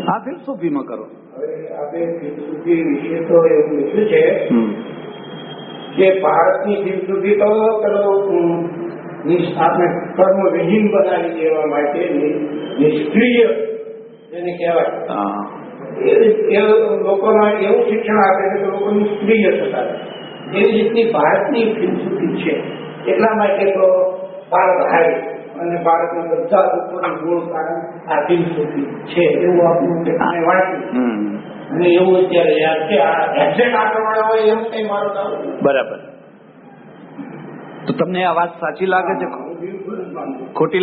હા, ફિલસૂફીમાં કરો. હવે આપણે ફિલસૂફી વિશે તો એવું લખ્યું છે કે ભારતની ફિલસૂફી તો આપણે કર્મ વિહીન બનાવી દેવા માટે નિષ્ક્રિય જેને કહેવાય લોકોમાં એવું શિક્ષણ આપે છે કે લોકો નિષ્ક્રિય થતા એવી રીતની ભારતની ફિલસૂફી છે. એટલા માટે તો ભારત હારી અને ભારતના બધા દુઃખોનું મૂળ કારણ આ ફિલસૂફી છે એવું આપણું વાંચ્યું અને એવું અત્યારે યાદ છે. આ એક્ઝેક્ટ આ પ્રમાણે હોય એમ કઈ મારો દાવો. બરાબર. તો તમને આ વાત સાચી લાગે છે ખોટી?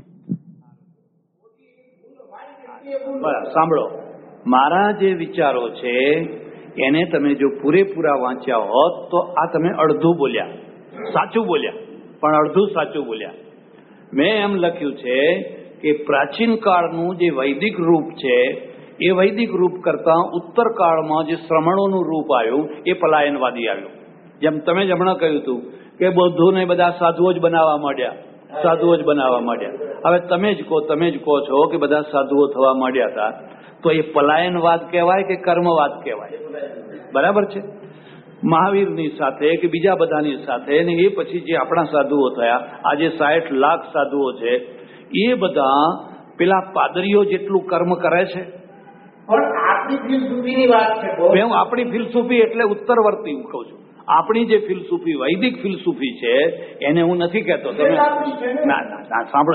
બરાબર. સાંભળો, મારા જે વિચારો છે એને તમે જો પૂરેપૂરા વાંચ્યા હોત તો આ તમે અડધું બોલ્યા, સાચું બોલ્યા, પણ અડધું સાચું બોલ્યા. મેં એમ લખ્યું છે કે પ્રાચીન કાળનું જે વૈદિક રૂપ છે એ વૈદિક રૂપ કરતા ઉત્તર કાળમાં જે શ્રમણોનું રૂપ આવ્યું એ પલાયનવાદી આવ્યું. જેમ તમે જ હમણાં કહ્યું હતું કે બૌદ્ધોને બધા સાધુઓ જ બનાવવા માંડ્યા, સાધુઓ જ બનાવવા માંડ્યા. હવે તમે જ કહો છો કે બધા સાધુઓ થવા માંડ્યા હતા, તો એ પલાયનવાદ કહેવાય કે કર્મવાદ કહેવાય? બરાબર છે. મહાવીરની સાથે કે બીજા બધાની સાથે ને એ પછી જે આપણા સાધુઓ થયા, આજે 60 લાખ સાધુઓ છે, એ બધા પેલા પાદરીઓ જેટલું કર્મ કરે છે? પણ આપણી ફિલસૂફીની વાત છે. હું આપણી ફિલસૂફી એટલે ઉત્તરવર્તી હું કહું છું. આપણી જે ફિલસૂફી વૈદિક ફિલસૂફી છે એને હું નથી કહેતો. તમે ના સાંભળો,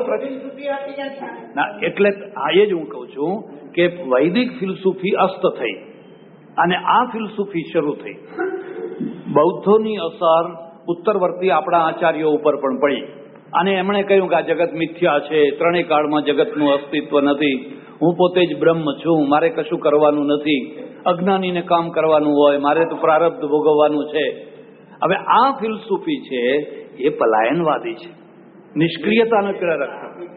ના એટલે એ જ હું કહું છું કે વૈદિક ફિલસૂફી અસ્ત થઈ અને આ ફિલસૂફી શરૂ થઈ. બૌદ્ધોની અસર ઉત્તરવર્તી આપણા આચાર્યો ઉપર પણ પડી અને એમણે કહ્યું કે આ જગત મિથ્યા છે, ત્રણેય કાળમાં જગતનું અસ્તિત્વ નથી, હું પોતે જ બ્રહ્મ છું, મારે કશું કરવાનું નથી, અજ્ઞાનીને કામ કરવાનું હોય, મારે તો પ્રારબ્ધ ભોગવવાનું છે. હવે આ ફિલસૂફી છે એ પલાયનવાદી છે, નિષ્ક્રિયતાનો પ્રેરક.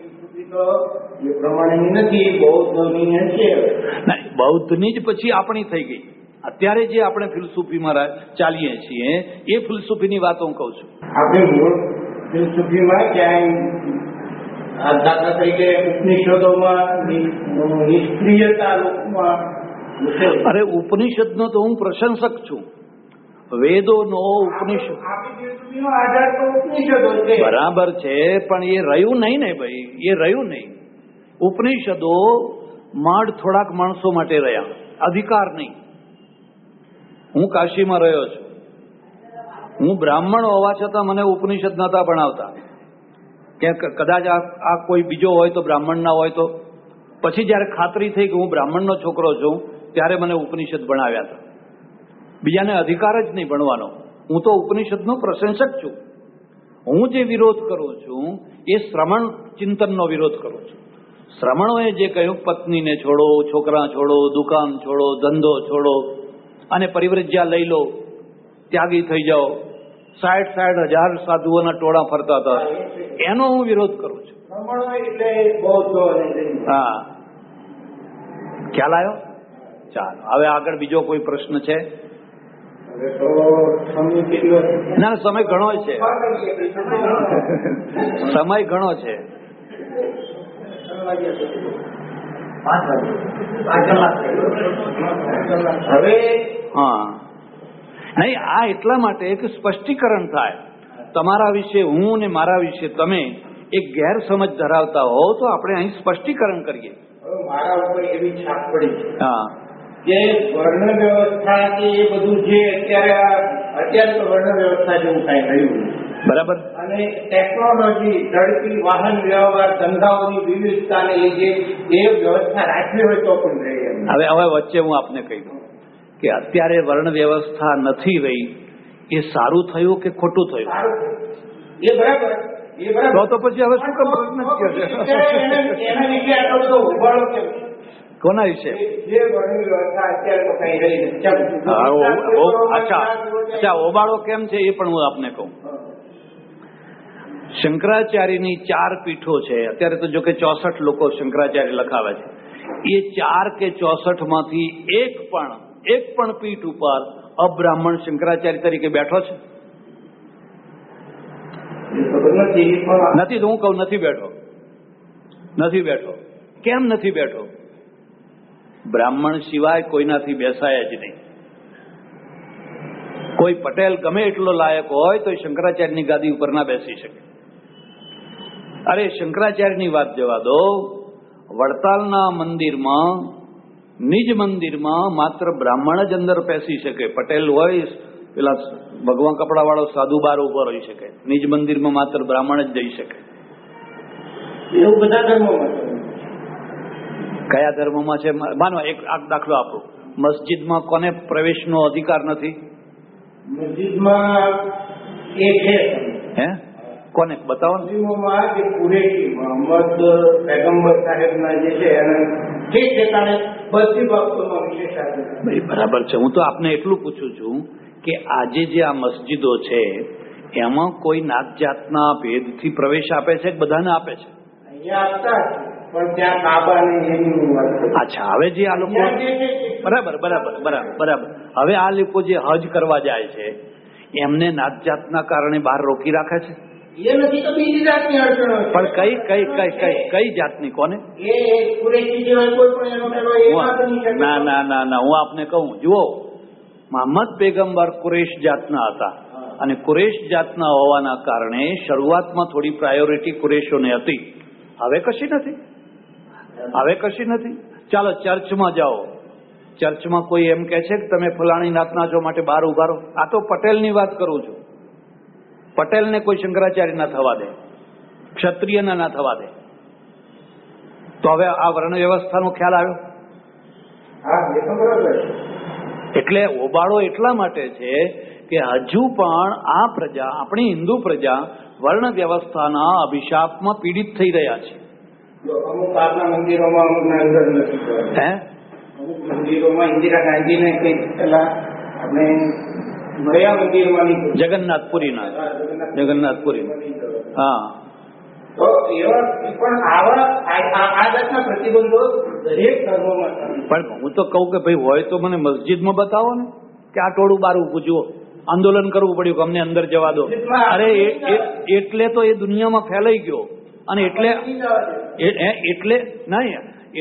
બૌદ્ધની જ પછી આપણી થઈ ગઈ. અત્યારે જે આપણે ફિલસૂફીમાં ચાલીએ છીએ એ ફિલસૂફીની વાત હું કહું છું. આપણે મૂળ ફિલસૂફીમાં ક્યાંય દાખલા તરીકે ઉપનિષદોમાં નિષ્ક્રિયતા લોકમાં. અરે ઉપનિષદનો તો હું પ્રશંસક છું. વેદોનો ઉપનિષદ બરાબર છે, પણ એ રહ્યું નહીં ને ભાઈ, એ રહ્યું નહીં. ઉપનિષદો માંડ થોડાક માણસો માટે રહ્યા, અધિકાર નહીં. હું કાશીમાં રહ્યો છું, હું બ્રાહ્મણ હોવા છતાં મને ઉપનિષદ નતા ભણાવતા કે કદાચ આ કોઈ બીજો હોય તો બ્રાહ્મણ ના હોય તો. પછી જયારે ખાતરી થઈ કે હું બ્રાહ્મણનો છોકરો છું ત્યારે મને ઉપનિષદ ભણાવ્યા હતા. બીજાને અધિકાર જ નહીં ભણવાનો. હું તો ઉપનિષદનો પ્રશંસક છું. હું જે વિરોધ કરું છું એ શ્રમણ ચિંતનનો વિરોધ કરું છું. શ્રમણોએ જે કહ્યું પત્નીને છોડો, છોકરા છોડો, દુકાન છોડો, ધંધો છોડો અને પરિવ્રજ્યા લઈ લો, ત્યાગી થઈ જાઓ, 60,000 સાધુઓના ટોળા ફરતા હતા, એનો હું વિરોધ કરું છું. હા, ખ્યાલ આવ્યો? ચાલો, હવે આગળ બીજો કોઈ પ્રશ્ન છે? ના, સમય ઘણો છે, સમય ઘણો છે. હવે હા, નહીં, આ એટલા માટે કે સ્પષ્ટીકરણ થાય. તમારા વિશે હું ને મારા વિશે તમે એક ગેરસમજ ધરાવતા હો તો આપણે અહીં સ્પષ્ટીકરણ કરીએ. મારા ઉપર એવી છાપ પડી છે હા કે વર્ણ વ્યવસ્થા કે એ બધું જે અત્યારે તો વર્ણ વ્યવસ્થા જેવું કઈ રહ્યું. બરાબર. અને ટેકનોલોજી, ઝડપી વાહન વ્યવહાર, ધંધાઓની વિવિધતાને લીધે એ વ્યવસ્થા રાખવી હોય તો પણ રહી. હવે વચ્ચે હું આપને કહી દઉં કે અત્યારે વર્ણ વ્યવસ્થા નથી રહી, એ સારું થયું કે ખોટું થયું? એ બરાબર. તો પછી હવે શું કામ પ્રશ્ન એના વિશે આટલો બધો ઉભાડો કેમ? કોના વિશે? જે વર્ણ વ્યવસ્થા અત્યારે તો કઈ રહી નથી. અચ્છા, ઓબાળો કેમ છે એ પણ હું આપને કહું. શંકરાચાર્યની 4 પીઠો છે. અત્યારે તો જો કે 64 લોકો શંકરાચાર્ય લખાવે છે. એ 4 કે 64 માંથી એક પણ પીઠ ઉપર અબ્રાહ્મણ શંકરાચાર્ય તરીકે બેઠો છે? નથી. તો હું કહું નથી બેઠો. કેમ નથી બેઠો? બ્રાહ્મણ સિવાય કોઈનાથી બેસાય જ નહીં. કોઈ પટેલ ગમે એટલો લાયક હોય તો શંકરાચાર્યની ગાદી ઉપર ના બેસી શકે. અરે શંકરાચાર્યની વાત જવા દો, વડતાલના મંદિરમાં, નિજ મંદિરમાં માત્ર બ્રાહ્મણ જ અંદર બેસી શકે. પટેલ હોય, પેલા ભગવાન કપડા વાળો સાધુ બાર ઉપર હોઈ શકે. નિજ મંદિરમાં માત્ર બ્રાહ્મણ જ જઈ શકે. એવું બધા ધર્મોમાં છે. કયા ધર્મમાં છે? માનો એક દાખલો આપો, મસ્જિદમાં કોને પ્રવેશનો અધિકાર નથી? મસ્જિદમાં એ છે. હે? કોને બતાવો? મુસ્લિમોમાં કે કુરેશી મોહમ્મદ પૈગંબર સાહેબના જે છે એને ઠીક છે, તારે બધી બાબતોમાં વિશેષાધિકાર. ભાઈ બરાબર છે. હું તો આપને એટલું પૂછું છું કે આજે જે આ મસ્જિદો છે એમાં કોઈ નાત જાતના ભેદથી પ્રવેશ આપે છે કે બધાને આપે છે? અહીંયા આપતા છે, પણ ત્યાં કાબાને એની વાત છે. અચ્છા, હવે જે આ લોકો બરાબર બરાબર બરાબર બરાબર હવે આ લોકો જે હજ કરવા જાય છે એમને નાત જાતના કારણે બહાર રોકી રાખે છે? એ નથી તો બીજી જાતની અડચણો છે. પણ કઈ કઈ કઈ કઈ કઈ જાતની? કોને? એ કુરેશી જેવા કોઈ પણ એનો પેલો એ વાત નહીં છે. ના ના ના ના, હું આપને કહું, જુઓ, મોહમ્મદ પેગંબર કુરેશ જાતના હતા અને કુરેશ જાતના હોવાના કારણે શરૂઆતમાં થોડી પ્રાયોરિટી કુરેશોને હતી. હવે કશી નથી, હવે કશી નથી. ચાલો ચર્ચમાં જાઓ, ચર્ચમાં કોઈ એમ કહે છે કે તમે ફલાણી નાતના છો માટે બહાર ઉભા રહો? આ તો પટેલની વાત કરું છું. પટેલને કોઈ શંકરાચાર્ય ના થવા દે, ક્ષત્રિયના ના થવા દે. તો હવે આ વર્ણ વ્યવસ્થાનો ખ્યાલ આવ્યો? હા, એ તો બરાબર છે. એટલે ઓબાળો એટલા માટે છે કે હજુ પણ આ પ્રજા, આપણી હિન્દુ પ્રજા, વર્ણ વ્યવસ્થાના અભિશાપમાં પીડિત થઈ રહ્યા છે. અમુક આપના મંદિરોમાં અમુકના અંદર નથી. હે? અમુક મંદિરોમાં ઇન્દિરા ગાંધીને કંઈક પેલા આપણે નયા મંદિરમાં નહીં, જગન્નાથપુરીના, જગન્નાથપુરીના. હા, તો એવા પણ આવા આ જાતના પ્રતિબંધો દરેક ધર્મોમાં છે. પણ હું તો કહું કે ભાઈ હોય તો મને મસ્જિદમાં બતાવો ને, કે આ ટોળું બાર ઉભું જુઓ. આંદોલન કરવું પડ્યું કે અમને અંદર જવા દો. અરે એટલે તો એ દુનિયામાં ફેલાઈ ગયો અને એટલે નહીં,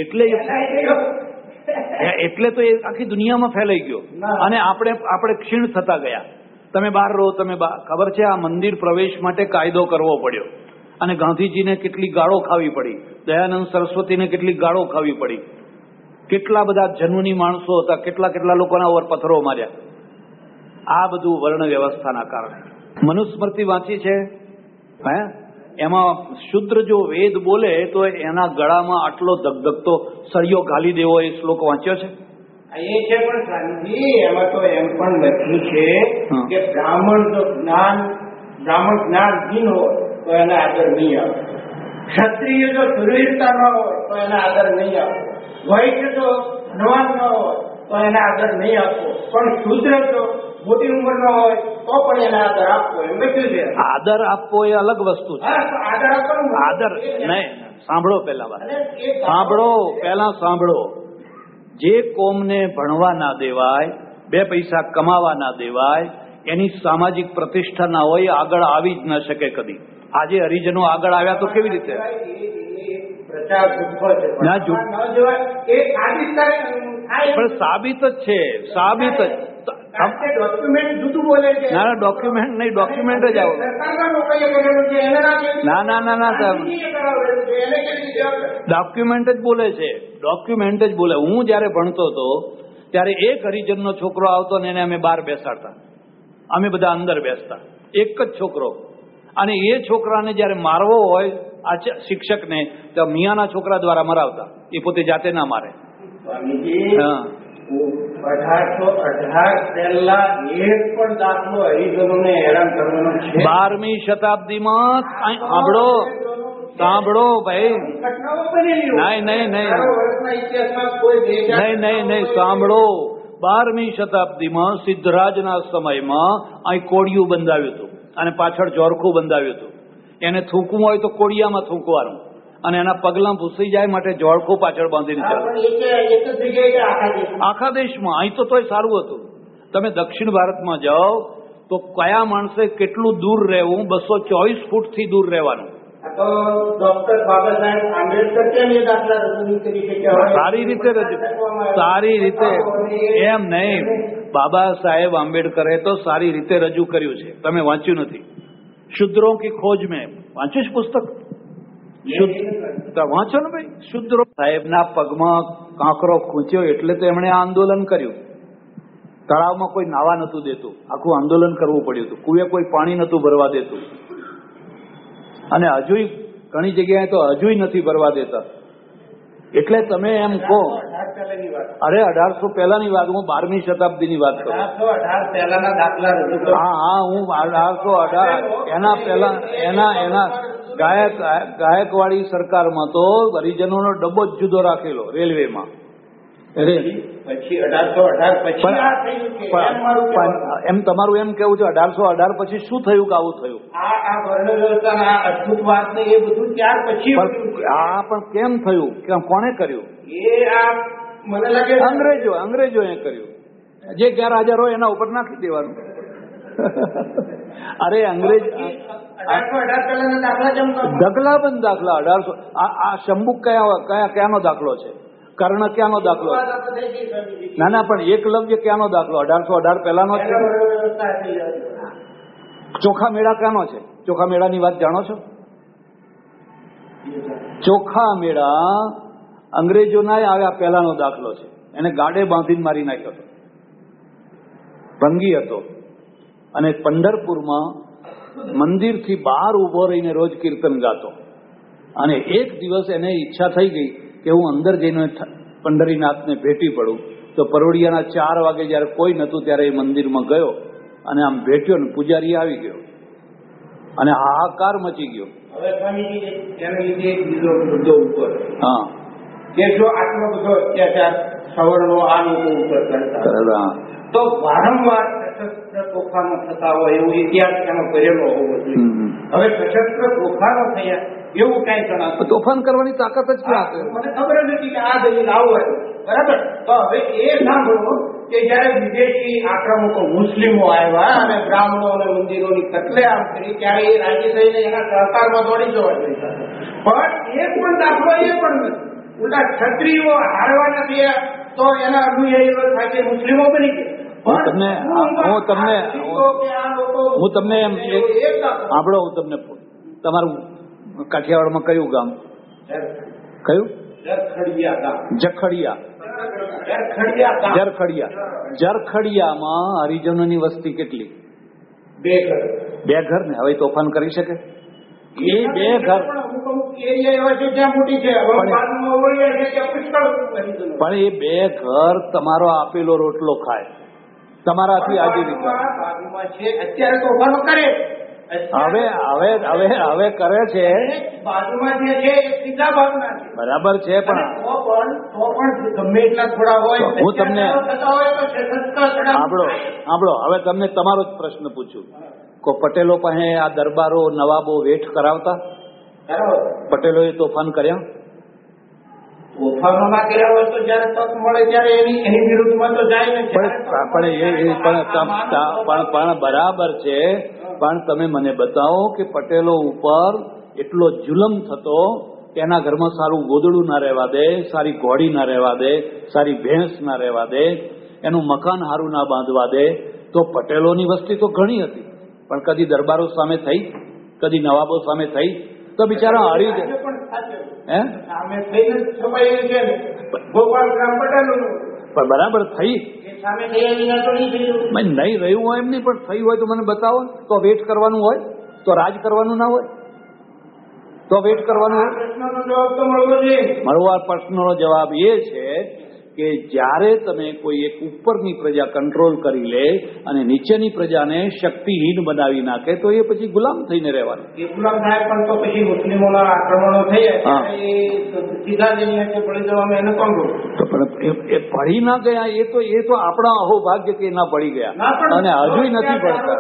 એટલે તો એ આખી દુનિયામાં ફેલાઈ ગયો અને આપણે ક્ષીણ થતા ગયા. તમે બહાર રહો, તમે ખબર છે આ મંદિર પ્રવેશ માટે કાયદો કરવો પડ્યો અને ગાંધીજીને કેટલી ગાળો ખાવી પડી, દયાનંદ સરસ્વતીને કેટલી ગાળો ખાવી પડી, કેટલા બધા જન્મની માણસો હતા, કેટલા કેટલા લોકોના ઓર પથ્થરો માર્યા. આ બધું વર્ણ વ્યવસ્થાના કારણે. મનુસ્મૃતિ વાંચી છે? હે? એમાં શુદ્ર જો વેદ બોલે તો એના ગળામાં આટલો ધગધગતો સળિયો ઘાલી દેવો, એ શ્લોક વાંચ્યો છે? એ છે, પણ સ્વામીજી એમાં તો એમ પણ લખ્યું છે કે બ્રાહ્મણ જ્ઞાનહીન હોય તો એને આદર નહીં આવે, ક્ષત્રિય જો સુરવીરતા ન હોય તો એને આદર નહીં આપવો, વૈશ્ય જો ધનવાન ન હોય તો એને આદર નહીં આપવો, પણ શુદ્ર જો મોટી ઉંમર ન હોય તો પણ એને આદર આપવો, એમ લખ્યું છે. આદર આપવો એ અલગ વસ્તુ છે. આદર આપવાનું, આદર નહીં. સાંભળો પહેલા વાત, સાંભળો પહેલા સાંભળો. જે કોમને ભણવા ના દેવાય, બે પૈસા કમાવા ના દેવાય, એની સામાજિક પ્રતિષ્ઠા ના હોય, આગળ આવી જ ન શકે કદી. આજે હરિજનો આગળ આવ્યા તો કેવી રીતે? ના, પણ સાબિત જ છે, સાબિત જ. ડોક્યુમેન્ટ જુદું બોલે છે. ના ના, ડોક્યુમેન્ટ નહીં, ડોક્યુમેન્ટ જ આવો. ના ના ના ના, ડોક્યુમેન્ટ જ બોલે છે, ડોક્યુમેન્ટ જ બોલે. હું જયારે ભણતો હતો ત્યારે એક હરિજનનો છોકરો આવતો ને એને અમે બહાર બેસાડતા, અમે બધા અંદર બેસતા, એક જ છોકરો. અને એ છોકરાને જયારે મારવો હોય આ શિક્ષકને, તો મિયાના છોકરા દ્વારા મરાવતા, એ પોતે જાતે ના મારે. હા, 1818 પહેલા એક પણ દાખલો હરિજનોને હેરાન કરવાનો છે? 12મી શતાબ્દીમાં સાંભળો, સાંભળો ભાઈ, નહીં નહીં નહીં નહીં નહીં નહીં, સાંભળો. 12મી શતાબ્દીમાં સિદ્ધરાજના સમયમાં અહીં કોડિયું બંધાવ્યું હતું અને પાછળ જોરખું બંધાવ્યું હતું. એને થૂકવું હોય તો કોડિયામાં થૂકવાનું અને એના પગલા ભૂસી જાય માટે જોડખું પાછળ બાંધીને ચાલે. આખા દેશમાં. અહીં તો તોય સારું હતું. તમે દક્ષિણ ભારતમાં જાઓ તો કયા માણસે કેટલું દૂર રહેવું? 224 ફૂટથી દૂર રહેવાનું. તો ડોક્ટર બાબા સાહેબ આંબેડકર કેમ એ દાખલા રજૂ નહીં કરી શક્યા? સારી રીતે સારી રીતે એમ નહીં, બાબા સાહેબ આંબેડકરે તો સારી રીતે રજૂ કર્યું છે. તમે વાંચ્યું નથી? શુદ્રો કી ખોજ મેં વાંચ્યું છે પુસ્તક? વાંચો ને ભાઈ. શુદ્રો સાહેબના પગમાં કાંકરો ખૂંચ્યો એટલે તો એમણે આ આંદોલન કર્યું. તળાવમાં કોઈ નાવા નતું દેતું, આખું આંદોલન કરવું પડ્યું હતું. કુએ કોઈ પાણી નતું ભરવા દેતું, અને હજુય ઘણી જગ્યાએ તો હજુય નથી ભરવા દેતા. એટલે તમે એમ કહો, અરે 1800 પહેલાની વાત, હું 12મી શતાબ્દીની વાત કરું. હા, હું 1818 એના પહેલા એના ગાયકવાડી સરકારમાં તો હરિજનોનો ડબ્બો જ જુદો રાખેલો રેલવેમાં. એમ તમારું એમ કેવું છે 1818 પછી શું થયું કે આવું થયું? હા, પણ કેમ થયું? કોને કર્યું? મને લાગે અંગ્રેજોએ કર્યું. જે ગેરહાજર હોય એના ઉપર નાખી દેવાનું. અરે અંગ્રેજ ઢગલાબંધ દાખલા 1800. આ શંભુક કયાનો દાખલો છે? કર્ણ ક્યાંનો દાખલો? ના, પણ એકલવ્ય ક્યાંનો દાખલો? 1818 પહેલાનો છે. ચોખા મેળા ક્યાંનો છે? ચોખા મેળાની વાત જાણો છો? ચોખા મેળા અંગ્રેજોના આવ્યા પહેલાનો દાખલો છે. એને ગાડે બાંધીને મારી નાખ્યો હતો, ભંગી હતો. અને પંઢરપુરમાં મંદિરથી બહાર ઉભો રહીને રોજ કીર્તન ગાતો. અને એક દિવસ એને ઈચ્છા થઈ ગઈ કે હું અંદર જઈને પંઢરીનાથને ભેટી પડું. તો પરોડિયાના 4 વાગે જયારે કોઈ નતું ત્યારે એ મંદિરમાં ગયો અને આમ ભેટ્યો ને પૂજારી આવી ગયો અને હાહાકાર મચી ગયો. હા, કે જો આટલો બધો અત્યાચાર સવર્ણો આ લોકો ઉપર કરતા તો વારંવાર સશસ્ત્ર તોફાનો થતા હોય એવું ઇતિહાસ એનો કરેલો હોવો જોઈએ. હવે સશસ્ત્ર તોફાનો થયા એવું કઈ જણાતું? તોફાન કરવાની તાકાત જ ક્યાં છે? મને ખબર જ નથી કે આ દલીલ આવું હતું. બરાબર. તો હવે એ સાંભળો કે જયારે વિદેશી આક્રમકો મુસ્લિમો આવ્યા અને બ્રાહ્મણો અને મંદિરોની કતલેઆમ કરી ત્યારે એ રાજી થઈને એના સહકારમાં દોડી જવા જોઈએ. પણ એક પણ દાખલો એ પણ નથી. ઉલટા ક્ષત્રિયો હારવા નથી તો એના અનુયાયીઓ સાથે મુસ્લિમો બની ગયા. હું તમને એમ સાંભળો, હું તમને તમારું કાઠિયાવાડમાં કયું ગામ? કયું? જરખડિયામાં હરિજનોની વસ્તી કેટલી? 2 ઘર ને. હવે તોફાન કરી શકે? એ 2 ઘર પણ એ 2 ઘર તમારો આપેલો રોટલો ખાય, તમારાથી આજીવિકા. અત્યારે તોફાનો કરે. હવે કરે છે. બાજુમાં જે છે એ સીધા ભાગના છે. બરાબર છે, પણ ગમે એટલા થોડા હોય. હું તમને સાંભળો, હવે તમને તમારો જ પ્રશ્ન પૂછું. પટેલો પાસે આ દરબારો નવાબો વેઠ કરાવતા? પટેલોએ તોફાન કર્યા? તોફાનો ના કર્યા હોય તો જયારે તક મળે ત્યારે એની વિરુદ્ધમાં તો જાય ને. પણ બરાબર છે, પણ તમે મને બતાવો કે પટેલો ઉપર એટલો જુલમ થતો કે એના ઘરમાં સારું ગોદડું ના રહેવા દે, સારી ઘોડી ના રહેવા દે, સારી ભેંસ ના રહેવા દે, એનું મકાન સારું ના બાંધવા દે. તો પટેલોની વસ્તી તો ઘણી હતી, પણ કદી દરબારો સામે થઈ? કદી નવાબો સામે થઈ? તો બિચારા હારી જાય. પણ બરાબર થઈ નહીં રહ્યું હોય એમ નહીં, પણ થઈ હોય તો મને બતાવો. તો વેટ કરવાનું હોય તો રાજ કરવાનું ના હોય? તો વેટ કરવાનું હોય? મારો આ પ્રશ્નનો જવાબ એ છે કે જ્યારે તમે કોઈ એક ઉપરની પ્રજા કંટ્રોલ કરી લે અને નીચેની પ્રજાને શક્તિહીન બનાવી નાખે તો એ પછી ગુલામ થઈને રહેવાનું. એ ગુલામ થાય પણ તો પછી મુસ્લિમોના આક્રમણો થયા સીધા જઈને પડી જવાનું એને કોણ રોકે? તો પણ એ પડી ના ગયા એ તો આપણા અહોભાગ્ય કે ના પડી ગયા અને હજુ નથી પડતા.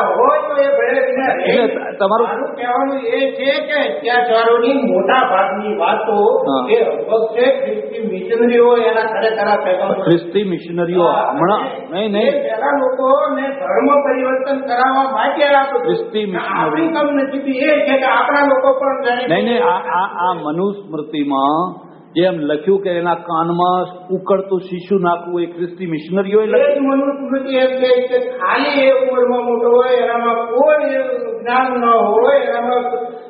એટલે તમારું કહેવાનું એ છે કે અત્યાચારોની મોટા ભાગની વાતો એ હકીકત છે. ખ્રિસ્તી મિશનરીઓ એના ખરેખર ખ્રિસ્તી મિશનરીઓ હમણાં નહીં પેલા લોકોને ધર્મ પરિવર્તન કરાવવા માટે ખ્રિસ્તી મિશનરી કમનસીબી એ છે કે આપણા લોકો પણ નહીં આ મનુસ્મૃતિમાં જેમ લખ્યું કે એના કાનમાં ઉકળતું શીશુ નાખવું એ ખ્રિસ્તી મિશનરીઓ લખ્યું. મનુસ્મૃતિ એમ કહે છે ખાલી એ ઉંમરમાં મોટો હોય એનામાં કોઈ જ્ઞાન ન હોય એનામાં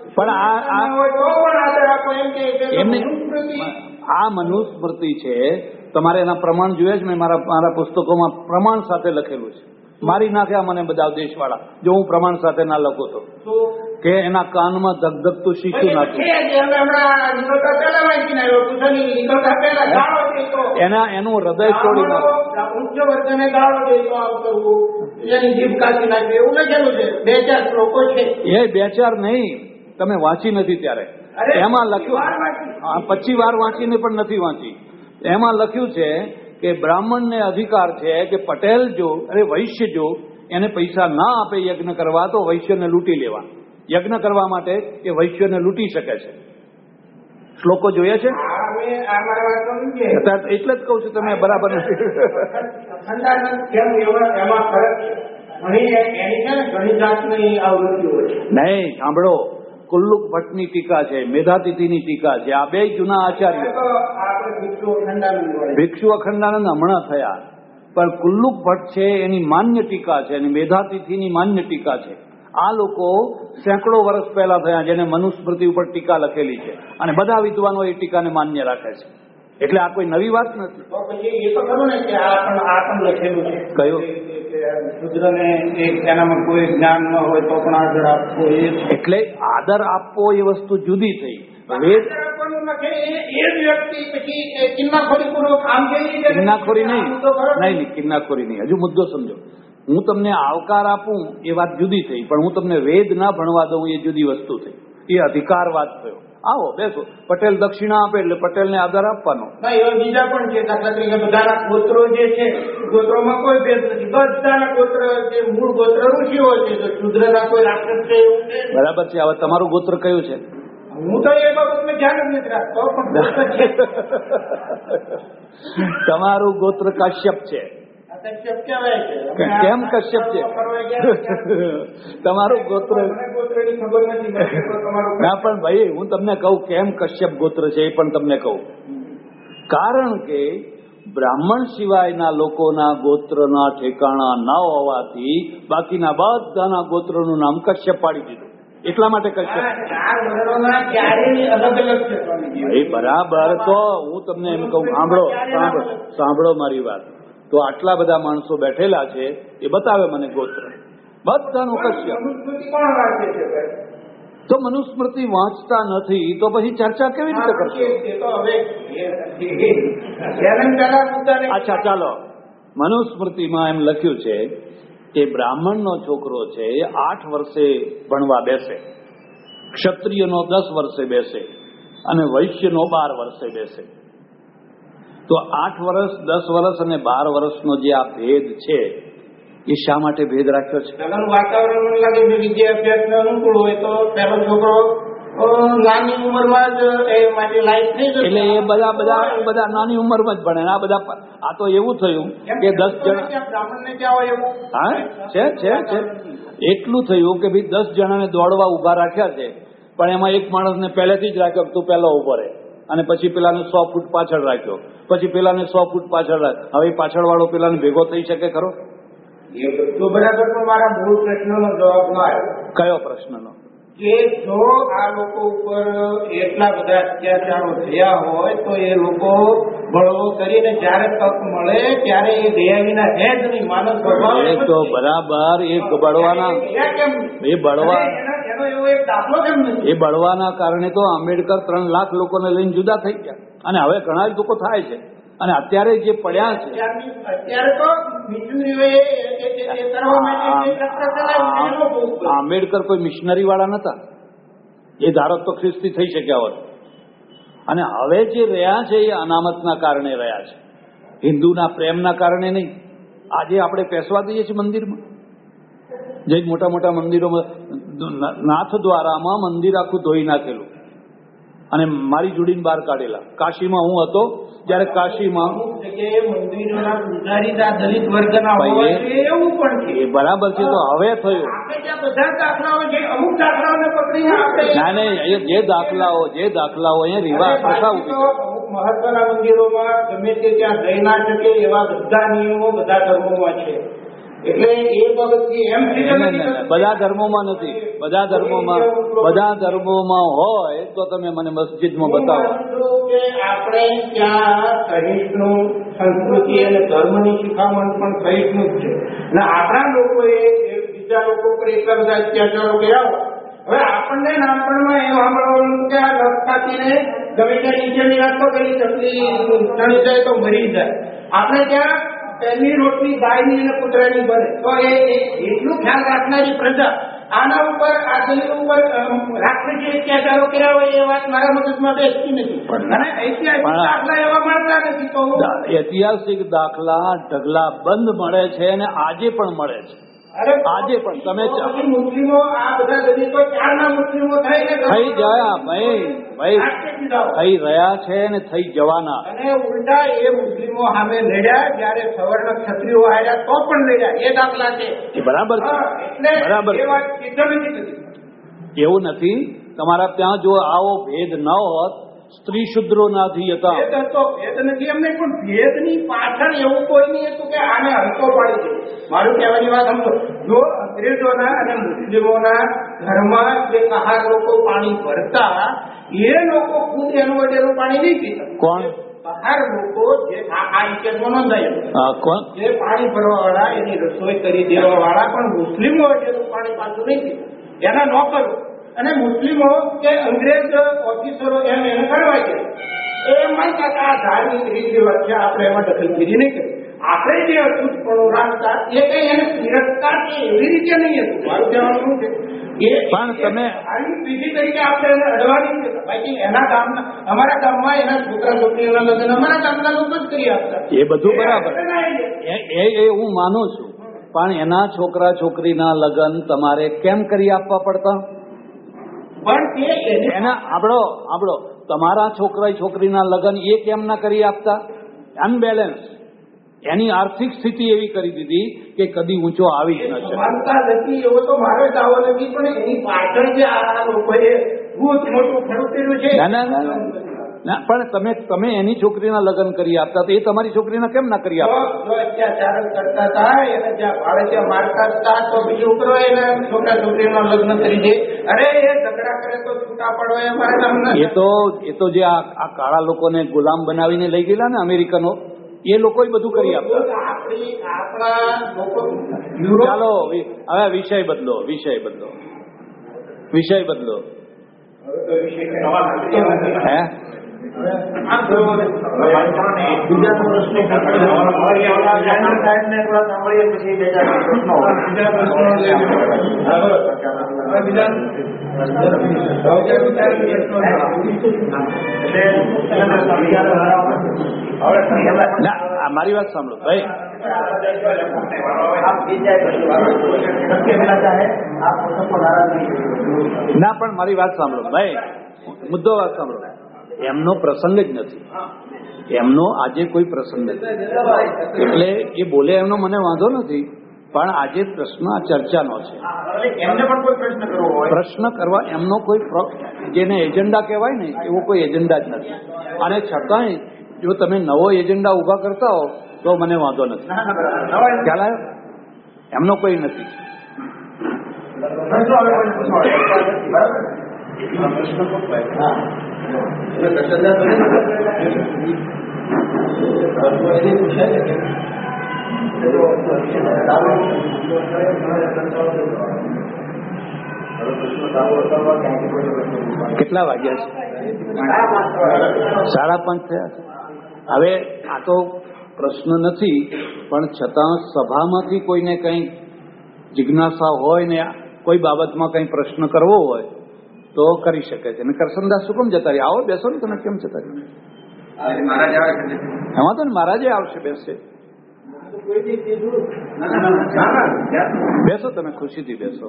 પણ આ મનુસ્મૃતિ છે. તમારે એના પ્રમાણ જોઈએ છે. મેં મારા પુસ્તકોમાં પ્રમાણ સાથે લખેલું છે. મારી નાખ્યા મને બધા દેશવાળા જો હું પ્રમાણ સાથે ના લખું તો કે એના કાનમાં ધગધગતું શીશુ નાખ્યું એનું હૃદય તોડી નાખ્યું. એ 2-4 નહીં, તમે વાંચી નથી ત્યારે. એમાં લખ્યું 25 વાર વાંચીને પણ નથી વાંચી. એમાં લખ્યું છે કે બ્રાહ્મણને અધિકાર છે કે પટેલ જો વૈશ્ય જો એને પૈસા ના આપે યજ્ઞ કરવા તો વૈશ્યને લૂંટી લેવા. યજ્ઞ કરવા માટે એ વૈશ્યને લૂંટી શકે છે. શ્લોકો જોયા છે એટલે જ કઉ છું તમે બરાબર નથી. નહીં સાંભળો, કુલ્લુક ભટ્ટની ટીકા છે, મેધાતિથિની ટીકા છે. આ બે જૂના આચાર્ય ભિક્ષુ અખંડાનંદ હમણાં થયા, પણ કુલ્લુક ભટ્ટ છે એની માન્ય ટીકા છે અને મેધાતિથિની માન્ય ટીકા છે. આ લોકો સેંકડો વર્ષ પહેલા થયા જેને મનુસ્મૃતિ ઉપર ટીકા લખેલી છે અને બધા વિદ્વાનો એ ટીકાને માન્ય રાખે છે. એટલે આ કોઈ નવી વાત નથી. કયું શુદ્રને એનામાં કોઈ જ્ઞાન ન હોય તો પણ આદર આપવો એટલે આદર આપવો એ વસ્તુ જુદી થઈ. કિન્નાખોરી નહીં, કિન્નાખોરી નહીં. હજુ મુદ્દો સમજો. હું તમને આવકાર આપું એ વાત જુદી થઈ, પણ હું તમને વેદ ના ભણવા દઉં એ જુદી વસ્તુ થઈ. એ અધિકાર વાત થયો. આવો બેસો. પટેલ દક્ષિણા આપે એટલે પટેલને આદર આપવાનો. બીજા પણ છે. દાખલા તરીકે બધાના ગોત્રો જે છે ગોત્રોમાં કોઈ ભેદ નથી. બધાના ગોત્ર જે મૂળ ગોત્ર ઋષિઓ છે તો શુદ્રના કોઈ રાક્ષસ છે એવું છે. બરાબર છે. હવે તમારું ગોત્ર કયું છે? હું તો એ બાબતમાં ધ્યાન જ નથી રાખતો. તમારું ગોત્ર કાશ્યપ છે. કેમ કશ્યપ છે? તમારું ગોત્ર ના, પણ ભાઈ હું તમને કહું કેમ કશ્યપ ગોત્ર છે એ પણ તમને કહું. કારણ કે બ્રાહ્મણ સિવાયના લોકોના ગોત્રના ઠેકાણા ન હોવાથી બાકીના બધાના ગોત્રનું નામ કશ્યપ પાડી દીધું. એટલા માટે કશ્યપ. એ બરાબર. તો હું તમને એમ કહું, સાંભળો મારી વાત. તો આટલા બધા માણસો બેઠેલા છે એ બતાવે મને ગોત્ર બધાનું કશ્યપ. તો મનુસ્મૃતિ વાંચતા નથી તો પછી ચર્ચા કેવી રીતે કરશો? અચ્છા ચાલો, મનુસ્મૃતિમાં એમ લખ્યું છે કે બ્રાહ્મણનો છોકરો છે 8 વર્ષે ભણવા બેસે, ક્ષત્રિયનો 10 વર્ષે બેસે અને વૈશ્યનો 12 વર્ષે બેસે. તો 8 વર્ષ, 10 વર્ષ અને 12 વર્ષનો જે આ ભેદ છે એ શા માટે ભેદ રાખ્યો છે? વાતાવરણ લાગે વિદ્યાભ્યાસને અનુકૂળ હોય તો પહેલો છોકરો નાની ઉંમરમાં જ એ માટે લાયક થઈ જશે. એટલે એ બધા નાની ઉંમરમાં જ ભણે. આ બધા આ તો એવું થયું કે 10 જણા બ્રાહ્મણને ક્યાં હોય એવું? હા છે. એટલું થયું કે ભાઈ 10 જણાને દોડવા ઉભા રાખ્યા છે, પણ એમાં એક માણસને પહેલેથી જ રાખ્યો તું પહેલો ઉભો રહે, અને પછી પેલાને 100 ફૂટ પાછળ રાખ્યો, પછી પેલાને 100 ફૂટ પાછળ રાખ્યો. હવે પાછળ વાળો પેલાને ભેગો થઈ શકે ખરો? એ બધું બરાબર. પણ મારા મૂળ પ્રશ્નનો જવાબ ન આવ્યો. કયો પ્રશ્નનો? કે જો આ લોકો ઉપર એટલા બધા અત્યાચારો થયા હોય તો એ લોકો બળવો કરીને જયારે તક મળે ત્યારે એ દયાવીના હે જ નહીં. માનવ સ્વભાવ એ તો બરાબર. એ બળવાના કારણે તો આંબેડકર 3 લાખ લોકોને લઈને જુદા થઈ ગયા, અને હવે ઘણા જ લોકો થાય છે. અને અત્યારે જે પડ્યા છે આંબેડકર કોઈ મિશનરી વાળા નતા. એ ધારક તો ખ્રિસ્તી થઈ શક્યા હોત. અને હવે જે રહ્યા છે એ અનામતના કારણે રહ્યા છે. હિન્દુના પ્રેમના કારણે નહીં. આજે આપણે પેસવા દઈએ છીએ મંદિરમાં. જે મોટા મોટા મંદિરોમાં નાથ દ્વારામાં મંદિર આખું ધોઈ નાખેલું અને મારી જોડીને બહાર કાઢેલા. કાશીમાં હું હતો જયારે કાશીમાં એ બરાબર છે. તો હવે થયું ના નહીં, જે દાખલાઓ અહીંયા રિવાજ પ્રથા ઉભી મહત્વના મંદિરોમાં ગમે તે ત્યાં જઈ ના શકે એવા બધા નિયમો બધા ધર્મોમાં છે. એટલે એ બાબતથી એમ બધા ધર્મોમાં નથી. બધા ધર્મોમાં હોય તો તમે મને મસ્જિદમાં બતાવો. આપણે ત્યાં સહિષ્ણુ સંસ્કૃતિ અને ધર્મની શિખામણ પણ સહિષ્ણુ જ છે અને આપણા લોકોએ બીજા લોકો પર એટલા બધા અત્યાચારો કર્યા. હવે આપણને નાનપણમાં એમ સાંભળવાનું કે આ લખતાતીને ગમે ત્યાં નીચેની નાસ્તો કરી ચકલી ચણી જાય તો મરી જાય. આપણે ત્યાં પહેલી રોટલી ગાયની અને કૂતરાની બને. તો એ એટલું ખ્યાલ રાખનારી પ્રજા આના ઉપર આ શરીર ઉપર રાત્રે જે અત્યાચારો કર્યા હોય એ વાત મારા મગજમાં બેસતી નથી. અને ઐતિહાસિક દાખલા એવા મળતા નથી. તો ઐતિહાસિક દાખલા ઢગલા બંધ મળે છે અને આજે પણ મળે છે. આજે પણ તમે મુસ્લિમો આ બધા દલિતો ચારના મુસ્લિમો થઈ ગયા ભાઈ થઈ રહ્યા છે ને થઈ જવાના. અને ઉલટા એ મુસ્લિમો સામે લડ્યા જયારે સવર્ણ ક્ષત્રિયો આવ્યા તો પણ લડ્યા. એ દાખલા છે. બરાબર છે. બરાબર. એ વાત સિદ્ધ નથી. એવું નથી. તમારા ત્યાં જો આવો ભેદ ન હોત, સ્ત્રી શુદ્રો નાથી હતા. ભેદ નથી એમને, પણ ભેદની પાછળ એવું કોઈ નહીં હતું કે આને હલકો પાડી દે. મારું કહેવાની વાત સમજો. જો અંગ્રેજોના અને મુસ્લિમોના ઘરમાં જે કહાર લોકો પાણી ભરતા એ લોકો ખુદ એનું વડેલું પાણી નહીં પીતા. કોણ? બહાર લોકો જે આ ઇતિહાસમાં નોંધાયેલું જે પાણી ભરવા વાળા, એની રસોઈ કરી દેવા વાળા પણ મુસ્લિમો વડેલું પાણી પાછું નહીં પીતા. એના નોકરો અને મુસ્લિમો કે અંગ્રેજ ઓફિસરો એને કરવા છે. એમ માનતા કે આ ધાર્મિક રીત રિવાજ છે, આપણે એમાં દખલગીરી નહીં કરી. આપણે જે અછૂતપણું રાખતા એ કઈ એને તિરસ્કાર કે એવી રીતે નહીં હતું. મારું કહેવાનું શું છે, પણ તમે બીજી તરીકે આપણે એને અડવાની છે. બાકી એના ગામના, અમારા ગામમાં એના છોકરા છોકરીઓના લગ્ન અમારા ગામના લોકો જ કરી આપતા. એ બધું બરાબર, એ હું માનું છું. પણ એના છોકરા છોકરીના લગ્ન તમારે કેમ કરી આપવા પડતા? પણ એના આપણો તમારા છોકરા છોકરીના લગ્ન એ કેમ ના કરી આપતા? અનબેલેન્સ. એની આર્થિક સ્થિતિ એવી કરી દીધી કે કદી ઊંચો આવી જ ન શકે. એવો તો મારો દાવો નથી, પણ એની પાછળ જે આ લોકોએ મોટું ફળું છે. ના, પણ તમે એની છોકરીના લગ્ન કરી આપતા તો એ તમારી છોકરીના કેમ ના કરી આપતા? અત્યાચાર કરતા હતા, એને જ્યાં ભાડે મારતા હતા તો બીજું કરો એને છોકરા છોકરીના લગ્ન કરી દે. અરે એ ઝઘડા કરે તો છૂટા પડો. અમારા ગામના એ તો જે આ કાળા લોકોને ગુલામ બનાવીને લઈ ગયેલા ને અમેરિકનો, એ લોકો બધું કરી આપતા. આપણા લોકો ચાલો હવે વિષય બદલો. હે મારી વાત સાંભળો ભાઈ. ના, પણ મારી વાત સાંભળો ભાઈ, મુદ્દો વાત સાંભળો. એમનો પ્રસંગ જ નથી. એમનો આજે કોઈ પ્રસંગ નથી, એટલે એ બોલે એમનો મને વાંધો નથી. પણ આજે પ્રશ્ન આ ચર્ચાનો છે. એમને પણ કોઈ પ્રશ્ન કરવા એમનો કોઈ જેને એજન્ડા કહેવાય ને એવો કોઈ એજન્ડા જ નથી. અને છતાંય જો તમે નવો એજન્ડા ઉભા કરતા હો તો મને વાંધો નથી. ખ્યાલ આવ્યો? એમનો કોઈ નથી. કેટલા વાગ્યા છે? 5:30 થયા. હવે આ તો પ્રશ્ન નથી, પણ છતાં સભામાંથી કોઈને કંઈ જિજ્ઞાસા હોય ને કોઈ બાબતમાં કંઈ પ્રશ્ન કરવો હોય તો કરી શકે છે. અને કરસનદાસ શું કેમ જતા રહ્યા? આવો બેસો ને, તમે કેમ જતા રહ્યા? મહારાજ આવે છે એમાં તો ને મહારાજે આવશે, બેસશે. બેસો તમે, ખુશીથી બેસો.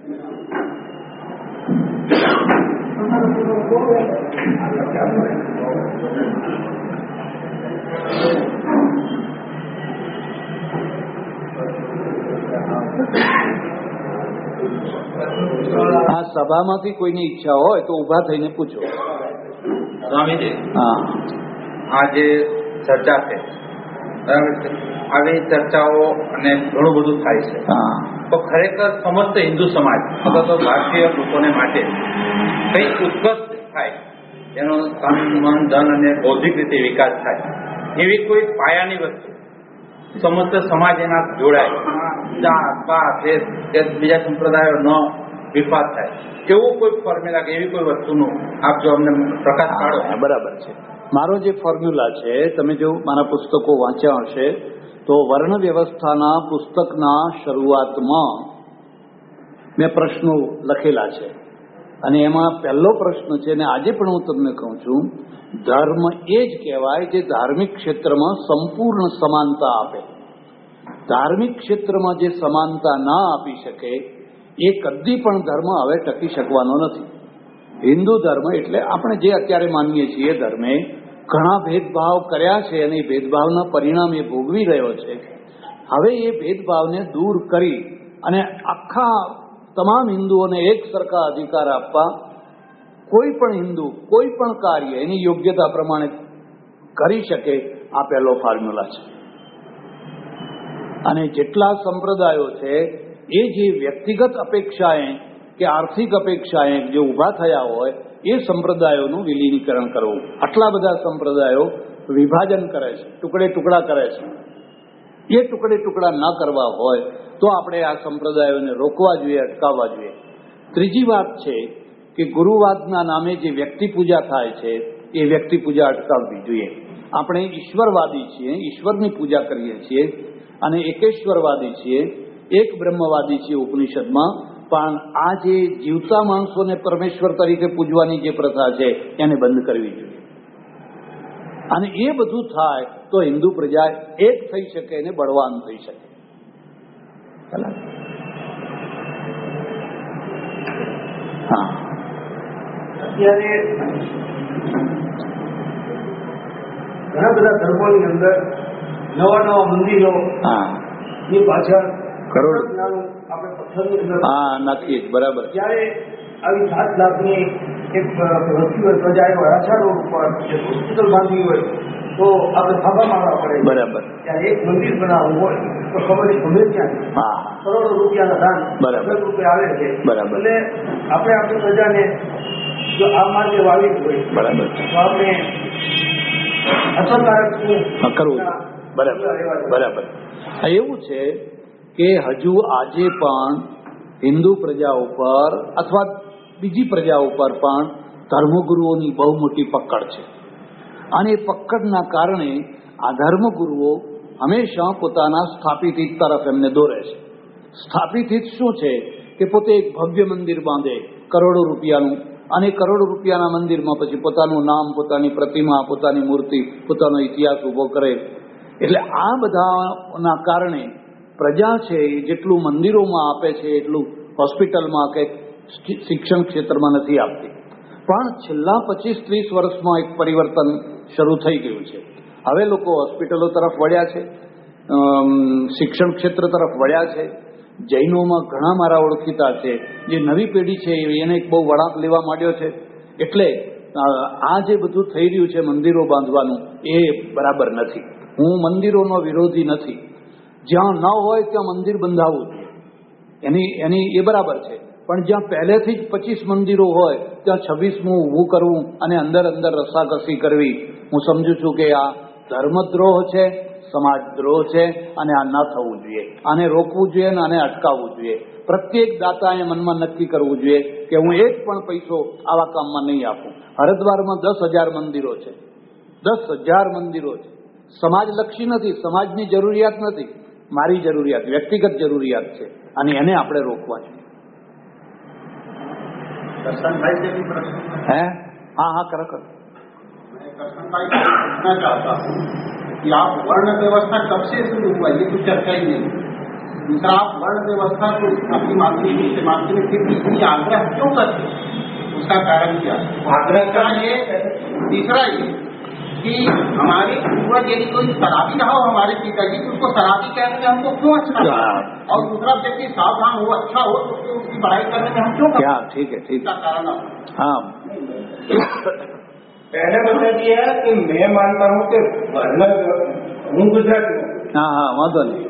આ સભામાંથી કોઈની ઈચ્છા હોય તો ઉભા થઈને પૂછો. સ્વામીજી, હા, આ જે ચર્ચા છે, બરાબર છે, આવી ચર્ચાઓ અને ઘણું બધું થાય છે, હા. તો ખરેખર સમસ્ત હિન્દુ સમાજ અથવા તો ભારતીય લોકોને માટે કઈ ઉત્કર્ષ થાય, એનો તન મન ધન અને બૌદ્ધિક રીતે વિકાસ થાય, એવી કોઈ પાયાની વસ્તુ સમસ્ત સમાજ એના જોડાય, જાત પાત ભેદ બીજા સંપ્રદાયો ન વિપાત થાય, એવું કોઈ ફોર્મ્યુલા કે એવી કોઈ વસ્તુનું આપ જો અમને પ્રકાશ પાડો. બરાબર છે. મારો જે ફોર્મ્યુલા છે, તમે જો મારા પુસ્તકો વાંચ્યા હશે તો વર્ણ વ્યવસ્થાના પુસ્તકના શરૂઆતમાં મેં પ્રશ્નો લખેલા છે અને એમાં પહેલો પ્રશ્ન છે, અને આજે પણ હું તમને કહું છું, ધર્મ એ જ કહેવાય જે ધાર્મિક ક્ષેત્રમાં સંપૂર્ણ સમાનતા આપે. ધાર્મિક ક્ષેત્રમાં જે સમાનતા ના આપી શકે એ કદી પણ ધર્મ હવે ટકી શકવાનો નથી. હિન્દુ ધર્મ એટલે આપણે જે અત્યારે માનીએ છીએ ધર્મે ઘણા ભેદભાવ કર્યા છે અને એ ભેદભાવના પરિણામ એ ભોગવી રહ્યો છે. હવે એ ભેદભાવને દૂર કરી અને આખા તમામ હિન્દુઓને એક સરખા અધિકાર આપવા, કોઈ પણ હિન્દુ કોઈ પણ કાર્ય એની યોગ્યતા પ્રમાણે કરી શકે, આ પહેલો ફોર્મ્યુલા છે. અને જેટલા સંપ્રદાયો છે એ જે વ્યક્તિગત અપેક્ષાએ કે આર્થિક અપેક્ષાએ જે ઊભા થયા હોય એ સંપ્રદાયોનું વિલીનીકરણ કરવું. આટલા બધા સંપ્રદાયો વિભાજન કરે છે, ટુકડે ટુકડા કરે છે. એ ટુકડે ટુકડા ન કરવા હોય તો આપણે આ સંપ્રદાયોને રોકવા જોઈએ, અટકાવવા જોઈએ. ત્રીજી વાત છે કે ગુરુવાદના નામે જે વ્યક્તિ પૂજા થાય છે એ વ્યક્તિ પૂજા અટકાવવી જોઈએ. આપણે ઈશ્વરવાદી છીએ, ઈશ્વરની પૂજા કરીએ છીએ અને એકેશ્વરવાદી છીએ, એક બ્રહ્મવાદી છીએ ઉપનિષદમાં, પણ આ જે જીવતા માણસોને પરમેશ્વર તરીકે પૂજવાની જે પ્રથા છે એને બંધ કરવી જોઈએ. અને એ બધું થાય તો હિન્દુ પ્રજા એક થઈ શકે અને બળવાન થઈ શકે. હા, અત્યારે ઘણા બધા ધર્મોની અંદર નવા નવા મંદિરો હા, ની પાછળ કરોડ આપણે પથ્થરની અંદર હા નાખીએ, બરાબર. જ્યારે આવી 7 લાખની એક વસ્તી હોય તો જ્યારે વરાછા રોડ ઉપર જે હોસ્પિટલ બાંધવી હોય તો આપણે થાબા મારવા પડે. બરાબર. ત્યારે એક મંદિર બનાવવું હોય તો ખબર ગમે ત્યાં હા, કરોડો રૂપિયાના દાન બરાબર. રૂપિયા આવે છે. બરાબર. એટલે આપણે આપણી પ્રજાને જો આ માર્ગે વાવી હોય બરાબર તો આપણે અસરકારક કરવું. બરાબર, બરાબર. એવું છે કે હજુ આજે પણ હિન્દુ પ્રજા ઉપર અથવા બીજી પ્રજા ઉપર પણ ધર્મગુરુઓની બહુ મોટી પકડ છે. અને એ પકડના કારણે આ ધર્મગુરુઓ હંમેશા પોતાના સ્થાપિત હિત તરફ એમને દોરે છે. સ્થાપિત હિત શું છે કે પોતે એક ભવ્ય મંદિર બાંધે કરોડો રૂપિયાનું, અને કરોડો રૂપિયાના મંદિરમાં પછી પોતાનું નામ, પોતાની પ્રતિમા, પોતાની મૂર્તિ, પોતાનો ઇતિહાસ ઉભો કરે. એટલે આ બધાના કારણે પ્રજા છે જેટલું મંદિરોમાં આપે છે એટલું હોસ્પિટલમાં કે શિક્ષણ ક્ષેત્રમાં નથી આપતી. પણ છેલ્લા 25-30 વર્ષમાં એક પરિવર્તન શરૂ થઈ ગયું છે. હવે લોકો હોસ્પિટલો તરફ વળ્યા છે, શિક્ષણ ક્ષેત્ર તરફ વળ્યા છે. જૈનોમાં ઘણા મારા ઓળખીતા છે, જે નવી પેઢી છે એને એક બહુ વળાંક લેવા માંડ્યો છે. એટલે આ જે બધું થઈ રહ્યું છે મંદિરો બાંધવાનું એ બરાબર નથી. હું મંદિરોનો વિરોધી નથી. જ્યાં ન હોય ત્યાં મંદિર બંધાવવું જોઈએ, એની એ બરાબર છે. પણ જ્યાં પહેલેથી જ 25 મંદિરો હોય ત્યાં 26મું ઊભું કરવું અને અંદર અંદર રસાકસી કરવી, હું સમજુ છું કે આ ધર્મદ્રોહ છે, સમાજદ્રોહ છે, અને આ ન થવું જોઈએ. આને રોકવું જોઈએ અને આને અટકાવવું જોઈએ. પ્રત્યેક દાતાએ મનમાં નક્કી કરવું જોઈએ કે હું એક પણ પૈસો આવા કામમાં નહીં આપું. હરિદ્વારમાં 10,000 મંદિરો છે, 10,000 મંદિરો છે. સમાજલક્ષી નથી, સમાજની જરૂરિયાત નથી, મારી જરૂરિયાત, વ્યક્તિગત જરૂરિયાત છે, અને એને આપણે રોકવા જોઈએ. હે? હા, કરો કરો. दर्शन भाई पूछना चाहता हूँ कि आप वर्ण व्यवस्था कब से शुरू हुआ, ये तो चर्चा ही नहीं। दूसरा, आप वर्ण व्यवस्था को अपनी मातृभूमि से माध्यमिक फिर इतनी आग्रह क्यों करते, उसका कारण क्या है? आग्रह का ये तीसरा ये कि हमारे पूर्वज यदि कोई शराबी रहा हो हमारे पिताजी, तो उसको शराबी कहने में हमको क्यों अच्छा लगता है? और दूसरा व्यक्ति सावधान हो, अच्छा हो, तो उसको उसकी बढ़ाई करने में हम क्यों करते हैं? ठीक है, ठीक इसका है। कारण हाँ, पहले बता दिया कि मैं मानता हूँ कि वर्ण, હું ગુજરાતી છું, હા, વાંધો નહીં.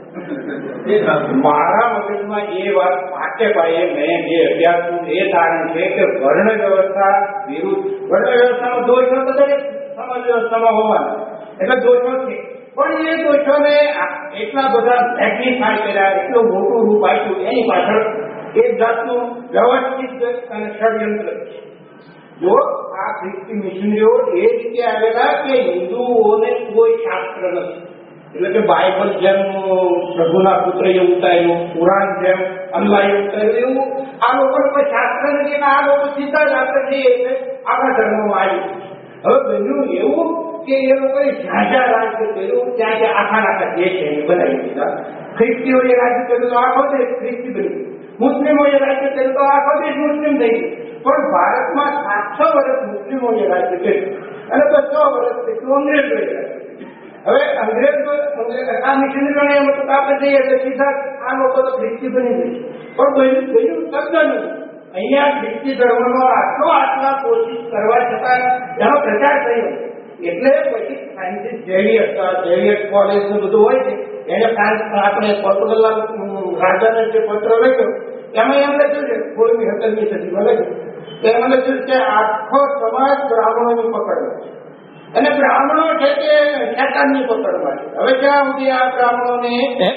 મારા મગજમાં એ વાત પાકે પાયે મેં જે અભ્યાસનું એ કારણ છે કે વર્ણ વ્યવસ્થા વિરુદ્ધ વર્ણ વ્યવસ્થાનો દોષો તો દરેક સમાજ વ્યવસ્થામાં હોવાના, એટલે દોષો છે, પણ એ દોષોને એટલા બધા મેગ્નિફાય કર્યા, એટલું મોટું રૂપ આપ્યું, એની પાછળ એક જાતનું વ્યવસ્થિત અને ષડયંત્ર છે. જો આ ખ્રિસ્તી મિશનરીઓ એ રીતે આવેલા કે હિન્દુઓને કોઈ શાસ્ત્ર નથી, એટલે કે બાઇબલ જેમ પ્રભુના પુત્ર એ ઉતાર્યું, પુરાણ જેમ અલ્લાહે ઉતાર્યું, એવું આ લોકોને કોઈ શાસ્ત્ર નથી. આ લોકો સીધા જ આપણે જઈએ એટલે આપણા ધર્મમાં આવ્યું. હવે બન્યું એવું કે એ લોકોએ જ્યાં જ્યાં રાજ્ય કર્યું ત્યાં જ્યાં આખા દેશ એને બનાવી દીધા. ખ્રિસ્તીઓએ રાજ્ય કર્યું તો આખો દેશ ખ્રિસ્તી બની ગયો, મુસ્લિમોએ રાજ્ય કર્યું તો આખો દેશ મુસ્લિમ થઈ ગયો. પણ ભારતમાં 700 વર્ષ મુસ્લિમોએ રાજ્ય કર્યું અને 100 વર્ષ જેટલું અંગ્રેજોએ રાજ્ય કર્યું. હવે અંગ્રેજો આ મિશનરીઓને એમ હતું કે આપણે જઈએ એટલે સીધા આ લોકો તો ખ્રિસ્તી બની ગઈ, પણ બીજું તદ્દન અહીંયા ખ્રિસ્તી ધર્મનો આટલા કોશિશ કરવા છતાં એનો પ્રચાર થયો. એટલે પછી ફ્રાન્સિસ ઝેવિયર કોલેજ ને બધું હોય છે, એને આપણે પોર્ટુગલના રાજાને જે પત્ર લખ્યો એમાં એમ લખ્યું છે 16મી 17મી સદીમાં લખ્યું, એમાં લખ્યું છે આખો સમાજ બ્રાહ્મણોની પકડમાં છે અને બ્રાહ્મણો છે કે શેતાનની પકડમાં છે. હવે જ્યાં સુધી આ બ્રાહ્મણોને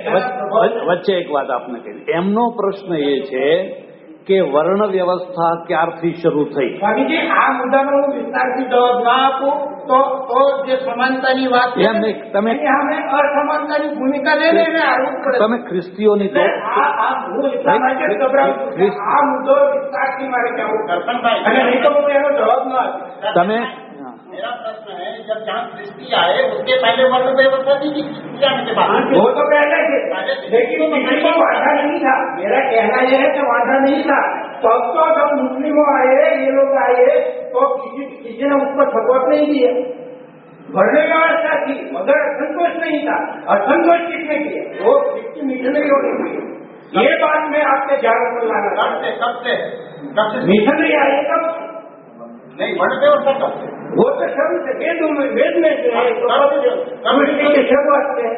વચ્ચે એક વાત આપને કહી, એમનો પ્રશ્ન એ છે કે વર્ણ વ્યવસ્થા ક્યારથી શરૂ થઈ? સ્વામીજી, આ મુદ્દાનો હું વિસ્તારથી જવાબ ના આપું તો જે સમાનતાની વાત છે તમે અમે અસમાનતાની ભૂમિકા લઈને એને આરોપ પડે. તમે ખ્રિસ્તીઓની હું એટલા માટે ગભરાઉં છું કે આ મુદ્દો વિસ્તારથી મારે કહેવું કરશનભાઈ, અને નહીં તો હું એનો જવાબ ના આપીશ. તમે मेरा प्रश्न है, जब जहाँ सृष्टि आए उसके पहले वर्ण व्यवस्था थी कि सृष्टि आने के बाद? वो तो पहले थे, लेकिन किसी को वादा नहीं था. मेरा कहना यह है कि वादा नहीं था. तब तो जब मुस्लिमों आए, ये लोग आए, तो किसी ने उसको सपोर्ट नहीं दिया. वर्ण व्यवस्था थी मगर असंतोष नहीं था. असंतोष किसने किया? वो ख्रिस्ती मिशनरियों ने किया. ये बात मैं आपके ध्यान पर लाना. कब से मिशनरी आए तब नहीं, वर्ण व्यवस्था कब से? वो तो शुरू से वेद में से है, सृष्टि की शुरुआत से है,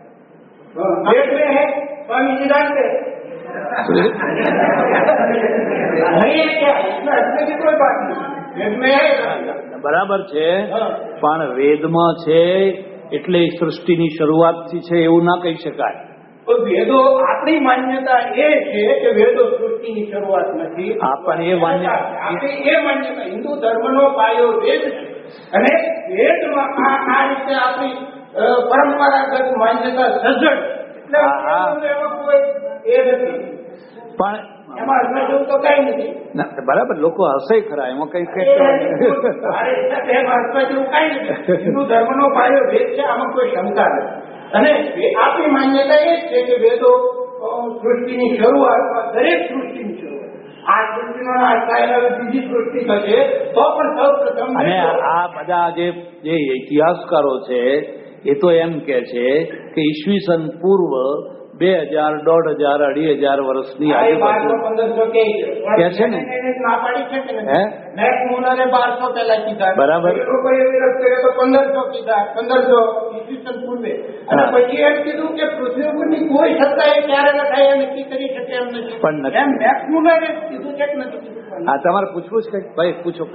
वेद में है. स्वामी जी जानते हैं नहीं है क्या? इसमें हंसने की कोई बात नहीं, वेद में है. બરાબર છે, પણ વેદમાં છે એટલે સૃષ્ટિની શરૂઆતથી છે એવું ના કહી શકાય. તો વેદો આપણી માન્યતા એ છે કે વેદો સૃષ્ટિની શરૂઆત નથી. આપણી એ માન્યતા, આપણી એ માન્યતા, હિન્દુ ધર્મનો પાયો વેદ છે અને વેદમાં આ રીતે આપણી પરંપરાગત માન્યતા સજ્જડ, એટલે એમાં કોઈ એ નથી, પણ એમાં હસવા જેવું તો કઈ નથી. બરાબર, લોકો હસે ખરા, એમાં કઈ એમાં હસવા જેવું કઈ નથી. હિન્દુ ધર્મનો પાયો વેદ છે, આમાં કોઈ શંકા નથી. અને આપણી માન્યતા એ છે કે વેદો સૃષ્ટિની શરૂઆતમાં, દરેક સૃષ્ટિની શરૂઆત, આ સૃષ્ટિનો નાશ થાય બીજી સૃષ્ટિ થશે તો પણ સૌ પ્રથમ. અને આ બધા જે ઇતિહાસકારો છે એ તો એમ કે છે કે ઈસવીસન પૂર્વ 2000, 1500, 2500 વર્ષની આજુબાજુ 1500 કે છે ને, ના પાડી છે કે હે મેક મુલરે 1200 પહેલા કીધા. બરાબર. એ લોકોએ વિરોધ કર્યો તો 1500 કીધા, 1500 ઈસવીસન પૂર્વે. અને પછી એમ કીધું કે પૃથ્વી ઉપરની કોઈ સત્તા એ ક્યારે ન થાય એ નક્કી કરી શકે એમ નથી. પણ એમ મેક મુલરે કીધું છે કે નથી કીધું? હા, તમારે પૂછવું છે કઈ? ભાઈ પૂછો.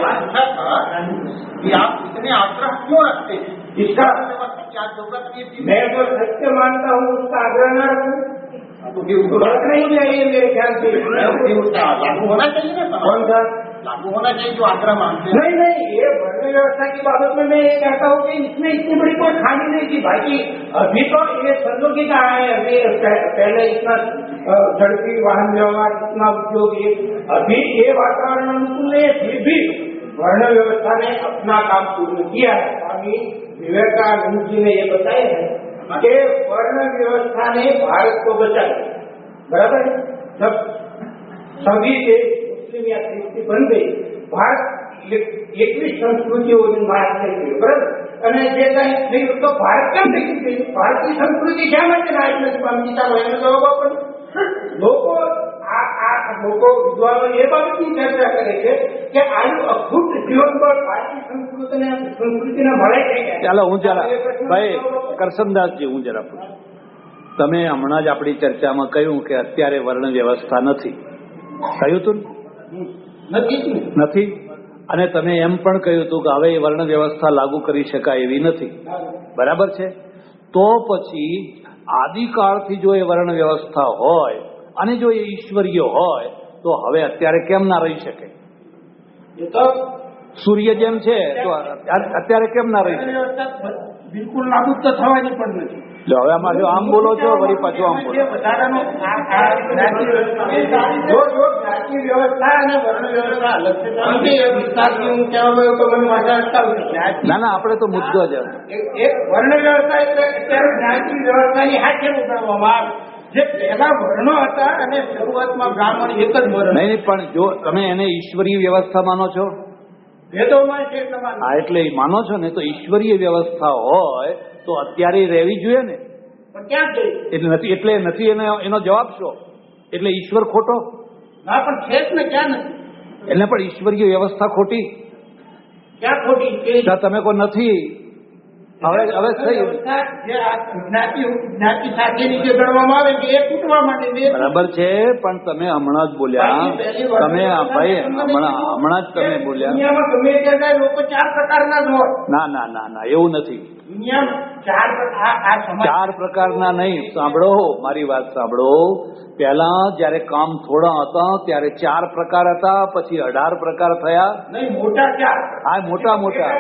कि आप इतने आग्रह क्यों रखते हैं? इसका क्या जरूरत नहीं थी? मैं जो सत्य मानता हूँ उसका आग्रह न रखूं तो गलत नहीं चाहिए मेरे ख्याल से. उसका लागू होना चाहिए ना. कौन सा लागू होना चाहिए जो आग्रह मानते हैं? नहीं, ये वर्ण व्यवस्था की बाबत में मैं ये कहता हूँ कि इसमें इतनी बड़ी कोई खामी नहीं थी. बाकी अभी तो ये समझो कि कहाँ है, अभी पहले इतना झड़पी वाहन व्यवहार, इतना उद्योग, ये अभी ये वातावरण अनुकूल नहीं है. फिर भी वर्ण व्यवस्था ने अपना काम पूर्ण किया है। स्वामी विवेकानंद जी ने ये बताया है कि वर्ण व्यवस्था ने भारत को बचाया, बराबर है। जब सभी देश मुस्लिम या ख्रिस्ती बन गई, भारत 21 સંસ્કૃતિઓની બહાર થઈ ગઈ, બરાબર। અને જે કંઈ થયું તો ભારત કેમ થઈ ગઈ? ભારતની સંસ્કૃતિ શા માટે નાશ નથી પામતી? ચાલો એનો જવાબ આપો। લોકો લોકો વિદ્વાનો એ બાબતની ચર્ચા કરે છે કે આનું અખૂટ જીવનબળ ભારતીય સંસ્કૃતિને મળે છે। ચાલો હું જરા ભાઈ કરશનદાસજી હું જરા પૂછું, તમે હમણાં જ આપણી ચર્ચામાં કહ્યું કે અત્યારે વર્ણ વ્યવસ્થા નથી, કહ્યું હતું નથી, અને તમે એમ પણ કહ્યું હતું કે હવે એ વર્ણ વ્યવસ્થા લાગુ કરી શકાય એવી નથી, બરાબર છે? તો પછી આદિકાળથી જો એ વર્ણ વ્યવસ્થા હોય અને જો એ ઈશ્વરીય હોય તો હવે અત્યારે કેમ ના રહી શકે? સૂર્ય જેમ છે તો અત્યારે કેમ ના રહી શકે? બિલકુલ લાગુ તો થવાની પણ નથી। જો હવે આમાં જો આમ બોલો છો વળી પાછું આમ બોલો। જ્ઞાતિ વ્યવસ્થા અને વર્ણ વ્યવસ્થા અલગ છે। વિસ્તારથી હું કહેવા ગયો તો મને માથા અટકાવું છે। ના ના, આપણે તો મુદ્દો જ એક વર્ણ વ્યવસ્થા એટલે અત્યારે જ્ઞાતિ વ્યવસ્થાની હાથે ઉગાડવામાં આવે, જે પહેલા વર્ણો હતા અને શરૂઆતમાં બ્રાહ્મણ એક જ વર્ણ। નહીં, પણ જો તમે એને ઈશ્વરીય વ્યવસ્થા માનો છો, વેદોમાં છે એટલે માનો। હા, એટલે માનો છો ને, તો ઈશ્વરીય વ્યવસ્થા હોય તો અત્યારે રહેવી જોઈએ ને, પણ ક્યાં ગઈ? એટલે નથી, એટલે નથી એનો જવાબ શું? એટલે ઈશ્વર ખોટો? ના, પણ છે જ ને, ક્યાં નથી? એટલે પણ ઈશ્વરીય વ્યવસ્થા ખોટી? ક્યાં ખોટી? તમે કોઈ નથી, હવે થઈ જે જ્ઞાતિ સાથેની જે ગણવામાં આવે છે એ તૂટવા માટે બરાબર છે, પણ તમે હમણાં જ બોલ્યા, તમે ભાઈ હમણાં જ તમે બોલ્યા દુનિયામાં ગમે ત્યાં લોકો 4 પ્રકારના જ હોય। ના ના ના ના, એવું નથી। દુનિયામાં 4 પ્રકારના નહીં, સાંભળો મારી વાત સાંભળો। પહેલા જયારે કામ થોડા હતા ત્યારે 4 પ્રકાર હતા, પછી 18 પ્રકાર થયા। નહીં, મોટા 4। હા, મોટા મોટા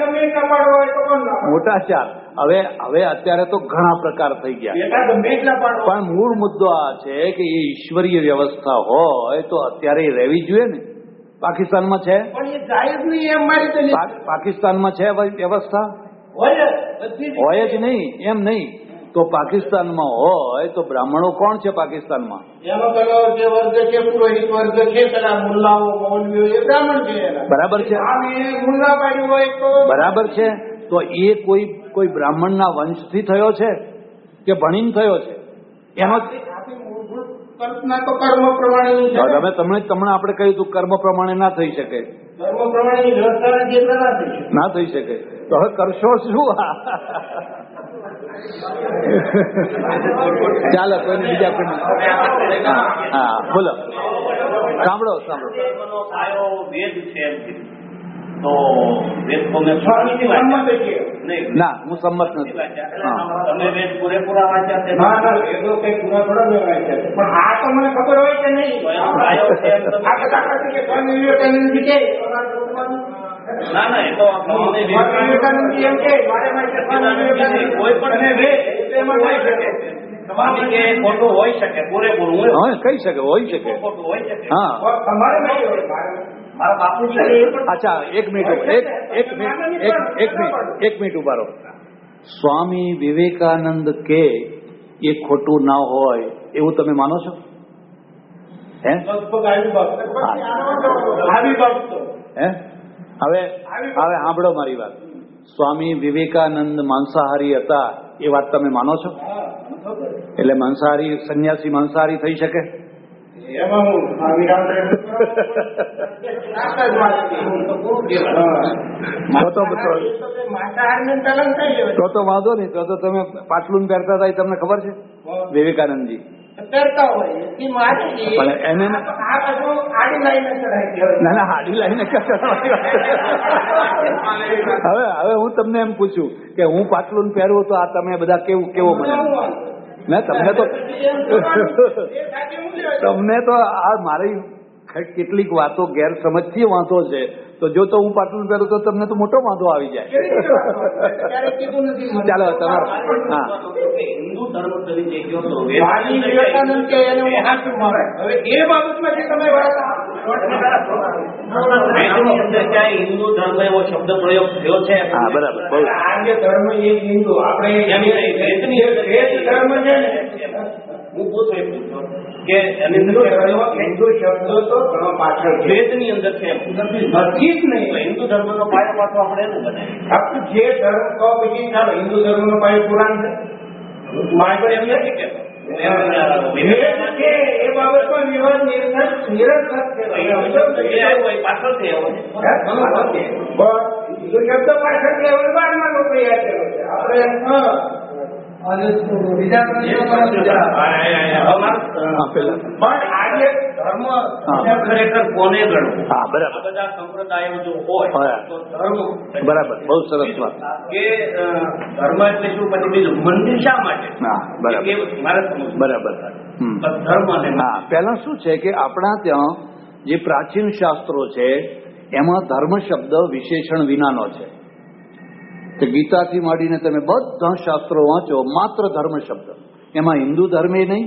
4। હવે અત્યારે તો ઘણા પ્રકાર થઈ ગયા, પણ મૂળ મુદ્દો આ છે કે એ ઈશ્વરીય વ્યવસ્થા હોય તો અત્યારે રહેવી જોઈએ ને। પાકિસ્તાનમાં છે? પાકિસ્તાનમાં છે વ્યવસ્થા? હોય જ નહીં, એમ નહીં તો પાકિસ્તાનમાં હોય તો બ્રાહ્મણો કોણ છે પાકિસ્તાનમાં? બરાબર છે, બરાબર છે। તો એ કોઈ બ્રાહ્મણના વંશથી થયો છે કે ભણીને થયો છે? એનો કલ્પના તો કર્મ પ્રમાણે તમને આપણે કહ્યું તું કર્મ પ્રમાણે ના થઈ શકે, કર્મ પ્રમાણેની વ્યવસ્થા ના થઈ શકે, તો હવે કરશો શું? ચાલો, કોઈને બીજા કોઈ હા બોલો, સાંભળો વેદ છે તો વેદ તમને ના, હું સંમત નથી। તમે વેદ પૂરેપૂરા વાંચ્યા છે? વેદો કઈ પૂરા થોડા મેં વાંચ્યા છે, પણ આ તો મને ખબર હોય કે નહીં। સ્વામી વિવેકાનંદજી કે ના ના, એ તો વિવેકાનંદજી એમ કે કોઈ પણ વેદ એમાં હોય શકે, સ્વામી કે ખોટું હોય શકે, પૂરેપૂરું કહી શકે, હોય શકે, ખોટું હોય શકે। હા, તમારે નહીં હોય, મારા બાપુજી અચ્છા, એક મિનિટ ઉભા રહો। સ્વામી વિવેકાનંદ કે એ ખોટું ના હોય એવું તમે માનો છો? હે હવે સાંભળો મારી વાત। સ્વામી વિવેકાનંદ માંસાહારી હતા એ વાત તમે માનો છો? એટલે માંસાહારી સંન્યાસી માંસાહારી થઈ શકે? તો વાંધો નહીં, તો તમે પાટલું પહેરતા હતા એ તમને ખબર છે? વિવેકાનંદજી પણ એને ના ના, હાડી લાઈને હવે હું તમને એમ પૂછું કે હું પાટલું પહેરું તો આ તમે બધા કેવો મને ના, તમને તો આ મારી કેટલીક વાતો ગેરસમજથી વાંધો છે, તો જો તો હું પાટલું પહેરું તો તમને તો મોટો વાંધો આવી જાય। ચાલો તમારો, હા, હિન્દુ ધર્મ તરીકે વિવેકાનંદ કે હવે એ બાબતમાં જે તમે વાત વેદની અંદર ક્યાંય હિન્દુ ધર્મ એવો શબ્દ પ્રયોગ થયો છે? હા, બરાબર. બહુ આર્ય ધર્મ એ હિન્દુ આપણે વેદની અંદર વેદ ધર્મ છે ને, હું પૂછું એમ પૂછું કે હિન્દુ ધર્મ હિન્દુ શબ્દ તો ઘણો પાછળ છે. વેદની અંદર છે એમ. નથી જ નહીં. હિન્દુ ધર્મનો પાયો પાછો આપણે એનું બનાવીએ. આપણે જે ધર્મ તો પછી ચાલો હિન્દુ ધર્મનો પાયો પુરાણ છે. મારે પણ એમ નથી કે વેદ છે એ બાબતમાં વિવાદ નિરર્થક છે. પાછળથી એવો છે. હિન્દુ શબ્દ પાછળથી હવે બાદમાં લોકો યાદ કર્યો છે. આપણે પણ આજે ધર્મ ખરેખર કોને ગણવું? હા, બરાબર. આ બધા સંપ્રદાયો જો હોય તો ધર્મ બરાબર. બહુ સરસ વાત. કે ધર્મ એટલે શું? પછી બીજું મંદિર શા માટે? હા, બરાબર. એ મારે સમજવું. બરાબર. ધર્મ અને હા, પહેલા શું છે કે આપણા ત્યાં જે પ્રાચીન શાસ્ત્રો છે એમાં ધર્મ શબ્દ વિશેષણ વિનાનો છે. કે ગીતાથી માંડીને તમે બધા શાસ્ત્રો વાંચો, માત્ર ધર્મ શબ્દ. એમાં હિન્દુ ધર્મે નહીં,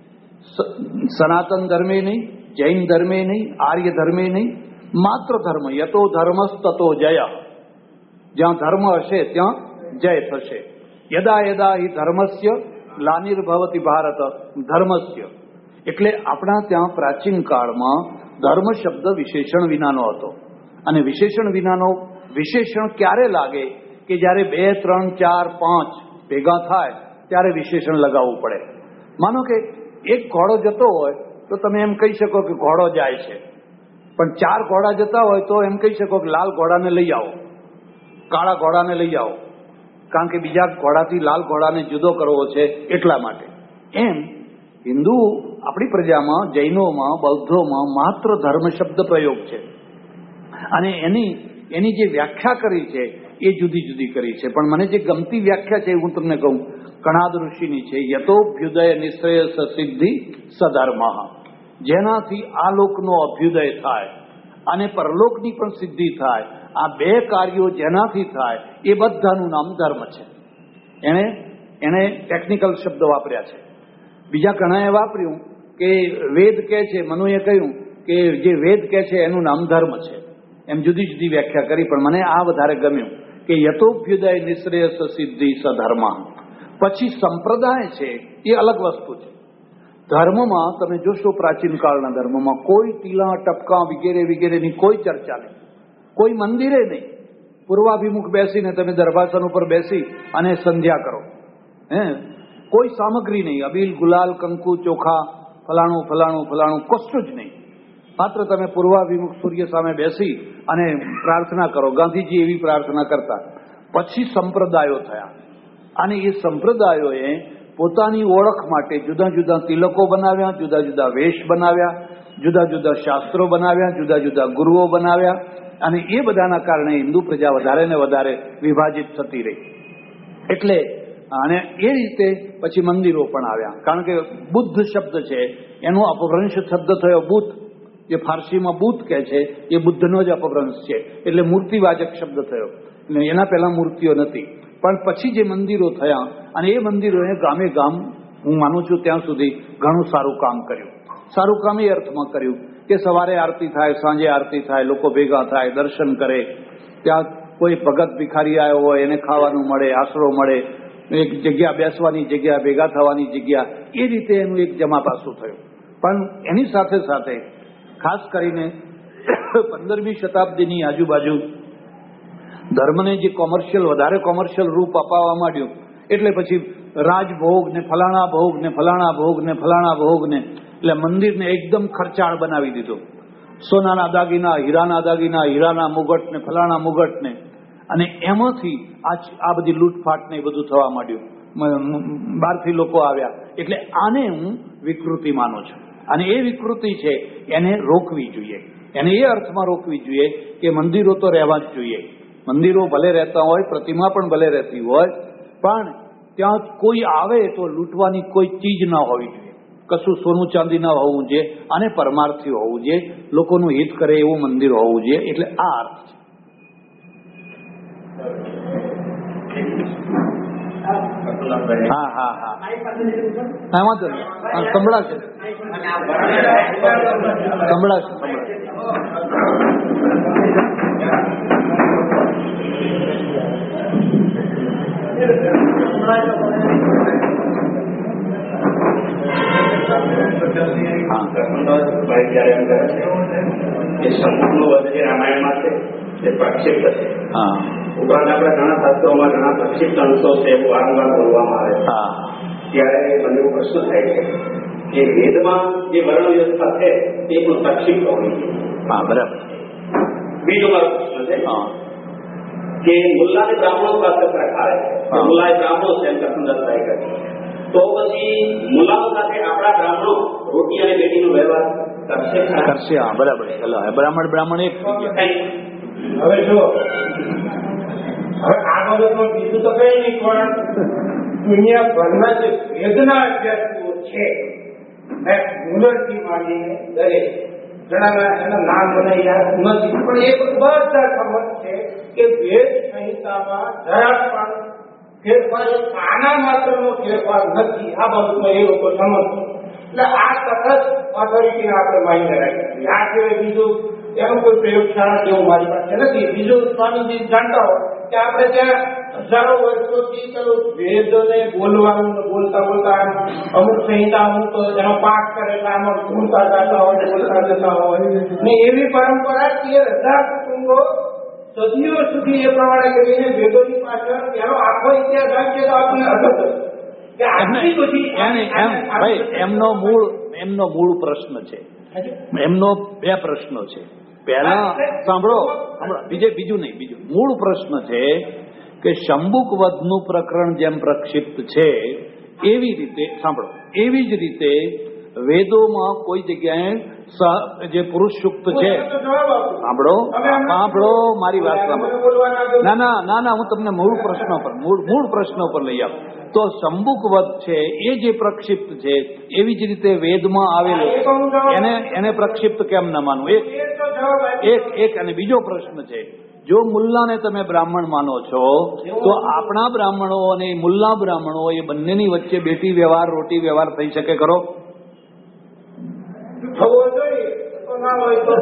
સનાતન ધર્મે નહીં, જૈન ધર્મે નહીં, આર્ય ધર્મે નહીં, માત્ર ધર્મ. યતો ધર્મસ તતો જય. જ્યાં ધર્મ હશે ત્યાં જય થશે. યદા યદા હિ ધર્મસ્ય ગ્લાનિર્ભવતિ ભારત ધર્મસ્ય. એટલે આપણા ત્યાં પ્રાચીન કાળમાં ધર્મ શબ્દ વિશેષણ વિનાનો હતો. અને વિશેષણ વિનાનો વિશેષણ ક્યારે લાગે? કે જ્યારે 2, 3, 4, 5 ભેગા થાય ત્યારે વિશેષણ લગાવવું પડે. માનો કે એક ઘોડો જતો હોય તો તમે એમ કહી શકો કે ઘોડો જાય છે, પણ 4 ઘોડા જતા હોય તો એમ કહી શકો કે લાલ ઘોડાને લઈ આવો, કાળા ઘોડાને લઈ આવો, કારણ કે બીજા ઘોડાથી લાલ ઘોડાને જુદો કરવો છે એટલા માટે. એમ હિન્દુ આપણી પ્રજામાં, જૈનોમાં, બૌદ્ધોમાં માત્ર ધર્મ શબ્દ પ્રયોગ છે. અને એની જે વ્યાખ્યા કરી છે એ જુદી જુદી કરી છે. પણ મને જે ગમતી વ્યાખ્યા છે હું તમને કહું, કણાદ ઋષિની છે. યતોભ્યુદય નિશ્રેયસ સિદ્ધિ સધર્મ. જેનાથી આ લોકનો અભ્યુદય થાય અને પરલોકની પણ સિદ્ધિ થાય, આ 2 કાર્યો જેનાથી થાય એ બધાનું નામ ધર્મ છે. એને ટેકનિકલ શબ્દ વાપર્યા છે. બીજા ઘણાએ વાપર્યું કે વેદ કહે છે, મનુએ કહ્યું કે જે વેદ કહે છે એનું નામ ધર્મ છે. એમ જુદી જુદી વ્યાખ્યા કરી, પણ મને આ વધારે ગમ્યું કે યતોભ્યુદય નિશ્રેયસ સિદ્ધિ સધર્મ. પછી સંપ્રદાય છે એ અલગ વસ્તુ છે. ધર્મમાં તમે જોશો, પ્રાચીન કાળના ધર્મમાં કોઈ ટીલા ટપકા વગેરે વગેરેની કોઈ ચર્ચા નહીં, કોઈ મંદિરે નહીં. પૂર્વાભિમુખ બેસીને તમે દરવાસન ઉપર બેસી અને સંધ્યા કરો. કોઈ સામગ્રી નહીં, અબીલ, ગુલાલ, કંકુ, ચોખા, ફલાણું ફલાણું ફલાણું, કશું જ નહીં. માત્ર તમે પૂર્વાભિમુખ સૂર્ય સામે બેસી અને પ્રાર્થના કરો. ગાંધીજી એવી પ્રાર્થના કરતા. પછી સંપ્રદાયો થયા અને એ સંપ્રદાયોએ પોતાની ઓળખ માટે જુદા જુદા તિલકો બનાવ્યા, જુદા જુદા વેશ બનાવ્યા, જુદા જુદા શાસ્ત્રો બનાવ્યા, જુદા જુદા ગુરુઓ બનાવ્યા. અને એ બધાના કારણે હિન્દુ પ્રજા વધારે ને વધારે વિભાજિત થતી રહી. એટલે અને એ રીતે પછી મંદિરો પણ આવ્યા. કારણ કે બુદ્ધ શબ્દ છે એનો અપભ્રંશ શબ્દ થયો બુદ્ધ, જે ફારસીમાં બુદ્ધ કહે છે એ બુદ્ધનો જ અપભ્રંશ છે. એટલે મૂર્તિવાચક શબ્દ થયો. એના પહેલા મૂર્તિઓ નથી. પણ પછી જે મંદિરો થયા અને એ મંદિરોએ ગામે ગામ, હું માનું છું ત્યાં સુધી, ઘણું સારું કામ કર્યું. સારું કામ એ અર્થમાં કર્યું કે સવારે આરતી થાય, સાંજે આરતી થાય, લોકો ભેગા થાય, દર્શન કરે. ત્યાં કોઈ ભગત ભિખારી આવ્યો હોય એને ખાવાનું મળે, આશરો મળે, એક જગ્યા બેસવાની જગ્યા, ભેગા થવાની જગ્યા. એ રીતે એનું એક જમા પાસું થયું. પણ એની સાથે સાથે ખાસ કરીને 15મી શતાબ્દીની આજુબાજુ ધર્મને જે વધારે કોમર્શિયલ રૂપ અપાવવા માંડ્યું, એટલે પછી રાજભોગ ને ફલાણા ભોગ ને ફલાણા ભોગ ને ફલાણા ભોગ ને, એટલે મંદિરને એકદમ ખર્ચાળ બનાવી દીધું. સોનાના દાગીના, હીરાના દાગીના, હીરાના મુગટ ને ફલાણા મુગટ ને, અને એમાંથી આ બધી લૂંટફાટ ને બધું થવા માંડ્યું. બહારથી લોકો આવ્યા. એટલે આને હું વિકૃતિ માનું છું. અને એ વિકૃતિ છે એને રોકવી જોઈએ. એને એ અર્થમાં રોકવી જોઈએ કે મંદિરો તો રહેવા જ જોઈએ. મંદિરો ભલે રહેતા હોય, પ્રતિમા પણ ભલે રહેતી હોય, પણ ત્યાં કોઈ આવે તો લૂંટવાની કોઈ ચીજ ના હોવી જોઈએ. કશું સોનું ચાંદી ના હોવું જોઈએ અને પરમાર્થી હોવું જોઈએ, લોકોનું હિત કરે એવું મંદિર હોવું જોઈએ. એટલે આ અર્થ છે. હા હા હા હા વાંધો નહીં. હા, સંભળાશે સંભળાશે. ભાઈ જયારે એમ કરે છે એ સંપૂર્ણ વધ જે રામાયણમાં છે તે પ્રક્ષિપ્ત છે. હા ઉપરાંત આપણે ઘણા શાસ્ત્રોમાં ઘણા પ્રક્ષિપ્ત અંશો છે એવું વારંવાર બોલવામાં આવે છે. હા ત્યારે મને એવો પ્રશ્ન થાય છે કે વેદમાં જે વર્ણ વ્યવસ્થા છે તે પણ પ્રક્ષિપ્ત હોવી જોઈએ. હા બરાબર. બીજો મારો પ્રશ્ન છે હા કે મુલ્લાને બ્રાહ્મણો પાસે પ્રખારે છે, મુલ્લાએ બ્રાહ્મણો છે એમ કરસનદાસભાઈ કહે, તો પછી મુલ્લાઓ સાથે આપણા બ્રાહ્મણો રોટી અને બેટીનો વ્યવહાર કરશે ખરા? કરશે. હા બરાબર. ચલો બ્રાહ્મણ એક થઈ ગયા. હવે જો હવે આ બાબતમાં બીજું તો કઈ નહીં, પણ દુનિયાભરના જે વેદના અભ્યાસીઓ છે મુલરથી માંડીને દરેક ઘણા એના નામ મને યાદ નથી, પણ એ બધા ખબર છે કે વેદ સંહિતામાં જરા પણ ફેરફાર આના માત્રનો ફેરફાર નથી. આ બાબતમાં એ લોકો સમજ એટલે આ સતત ઓથોરિટીને આપણે માન્ય રાખીએ. આ સિવાય બીજું એનું કોઈ પ્રયોગશાળા જેવું મારી પાસે નથી. બીજું સ્વામીજી જાણતા હોય કે આપણે ત્યાં હજારો વર્ષોથી વેદને બોલવાનું બોલતા બોલતા અમુક સંહિતા અમુક એનો પાઠ કરે એટલે આમાં ભૂલતા જતા હોય બોલતા જતા હોય ને એવી પરંપરા 13,000 કુટુંબો સદીઓ સુધી એ પ્રમાણે કરીને વેદોની પાછળ એનો આખો ઇતિહાસ રાખીએ તો આપણને અદભુત કે આટલી બધી ભાઈ એમનો મૂળ પ્રશ્ન છે. એમનો બે પ્રશ્નો છે. પહેલા સાંભળો બીજું મૂળ પ્રશ્ન છે કે શંભુક વધનું પ્રકરણ જેમ પ્રક્ષિપ્ત છે એવી રીતે સાંભળો, એવી જ રીતે વેદોમાં કોઈ જગ્યાએ જે પુરુષ સુક્ત છે, સાંભળો મારી વાત સાંભળો. ના હું તમને મૂળ પ્રશ્ન પર લઈ આવું તો શંભુક વધ છે એ જે પ્રક્ષિપ્ત છે એવી જ રીતે વેદમાં આવેલો એને પ્રક્ષિપ્ત કેમ ન માનવું? એક અને બીજો પ્રશ્ન છે, જો મુલ્લાને તમે બ્રાહ્મણ માનો છો તો આપણા બ્રાહ્મણો અને મુલ્લા બ્રાહ્મણો એ બંનેની વચ્ચે બેટી વ્યવહાર રોટી વ્યવહાર થઈ શકે ખરો? થવો જોઈએ તો ના હોય તો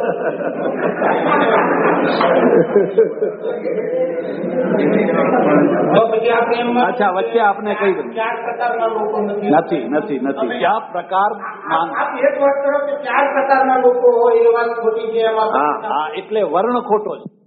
અચ્છા, વચ્ચે આપને કઈ દઉં 4 પ્રકારના લોકો નથી કયા પ્રકાર? આપ એક વાત કરો કે 4 પ્રકારના લોકો હોય એ વાત ખોટી છે. હા એટલે વર્ણ ખોટો છે.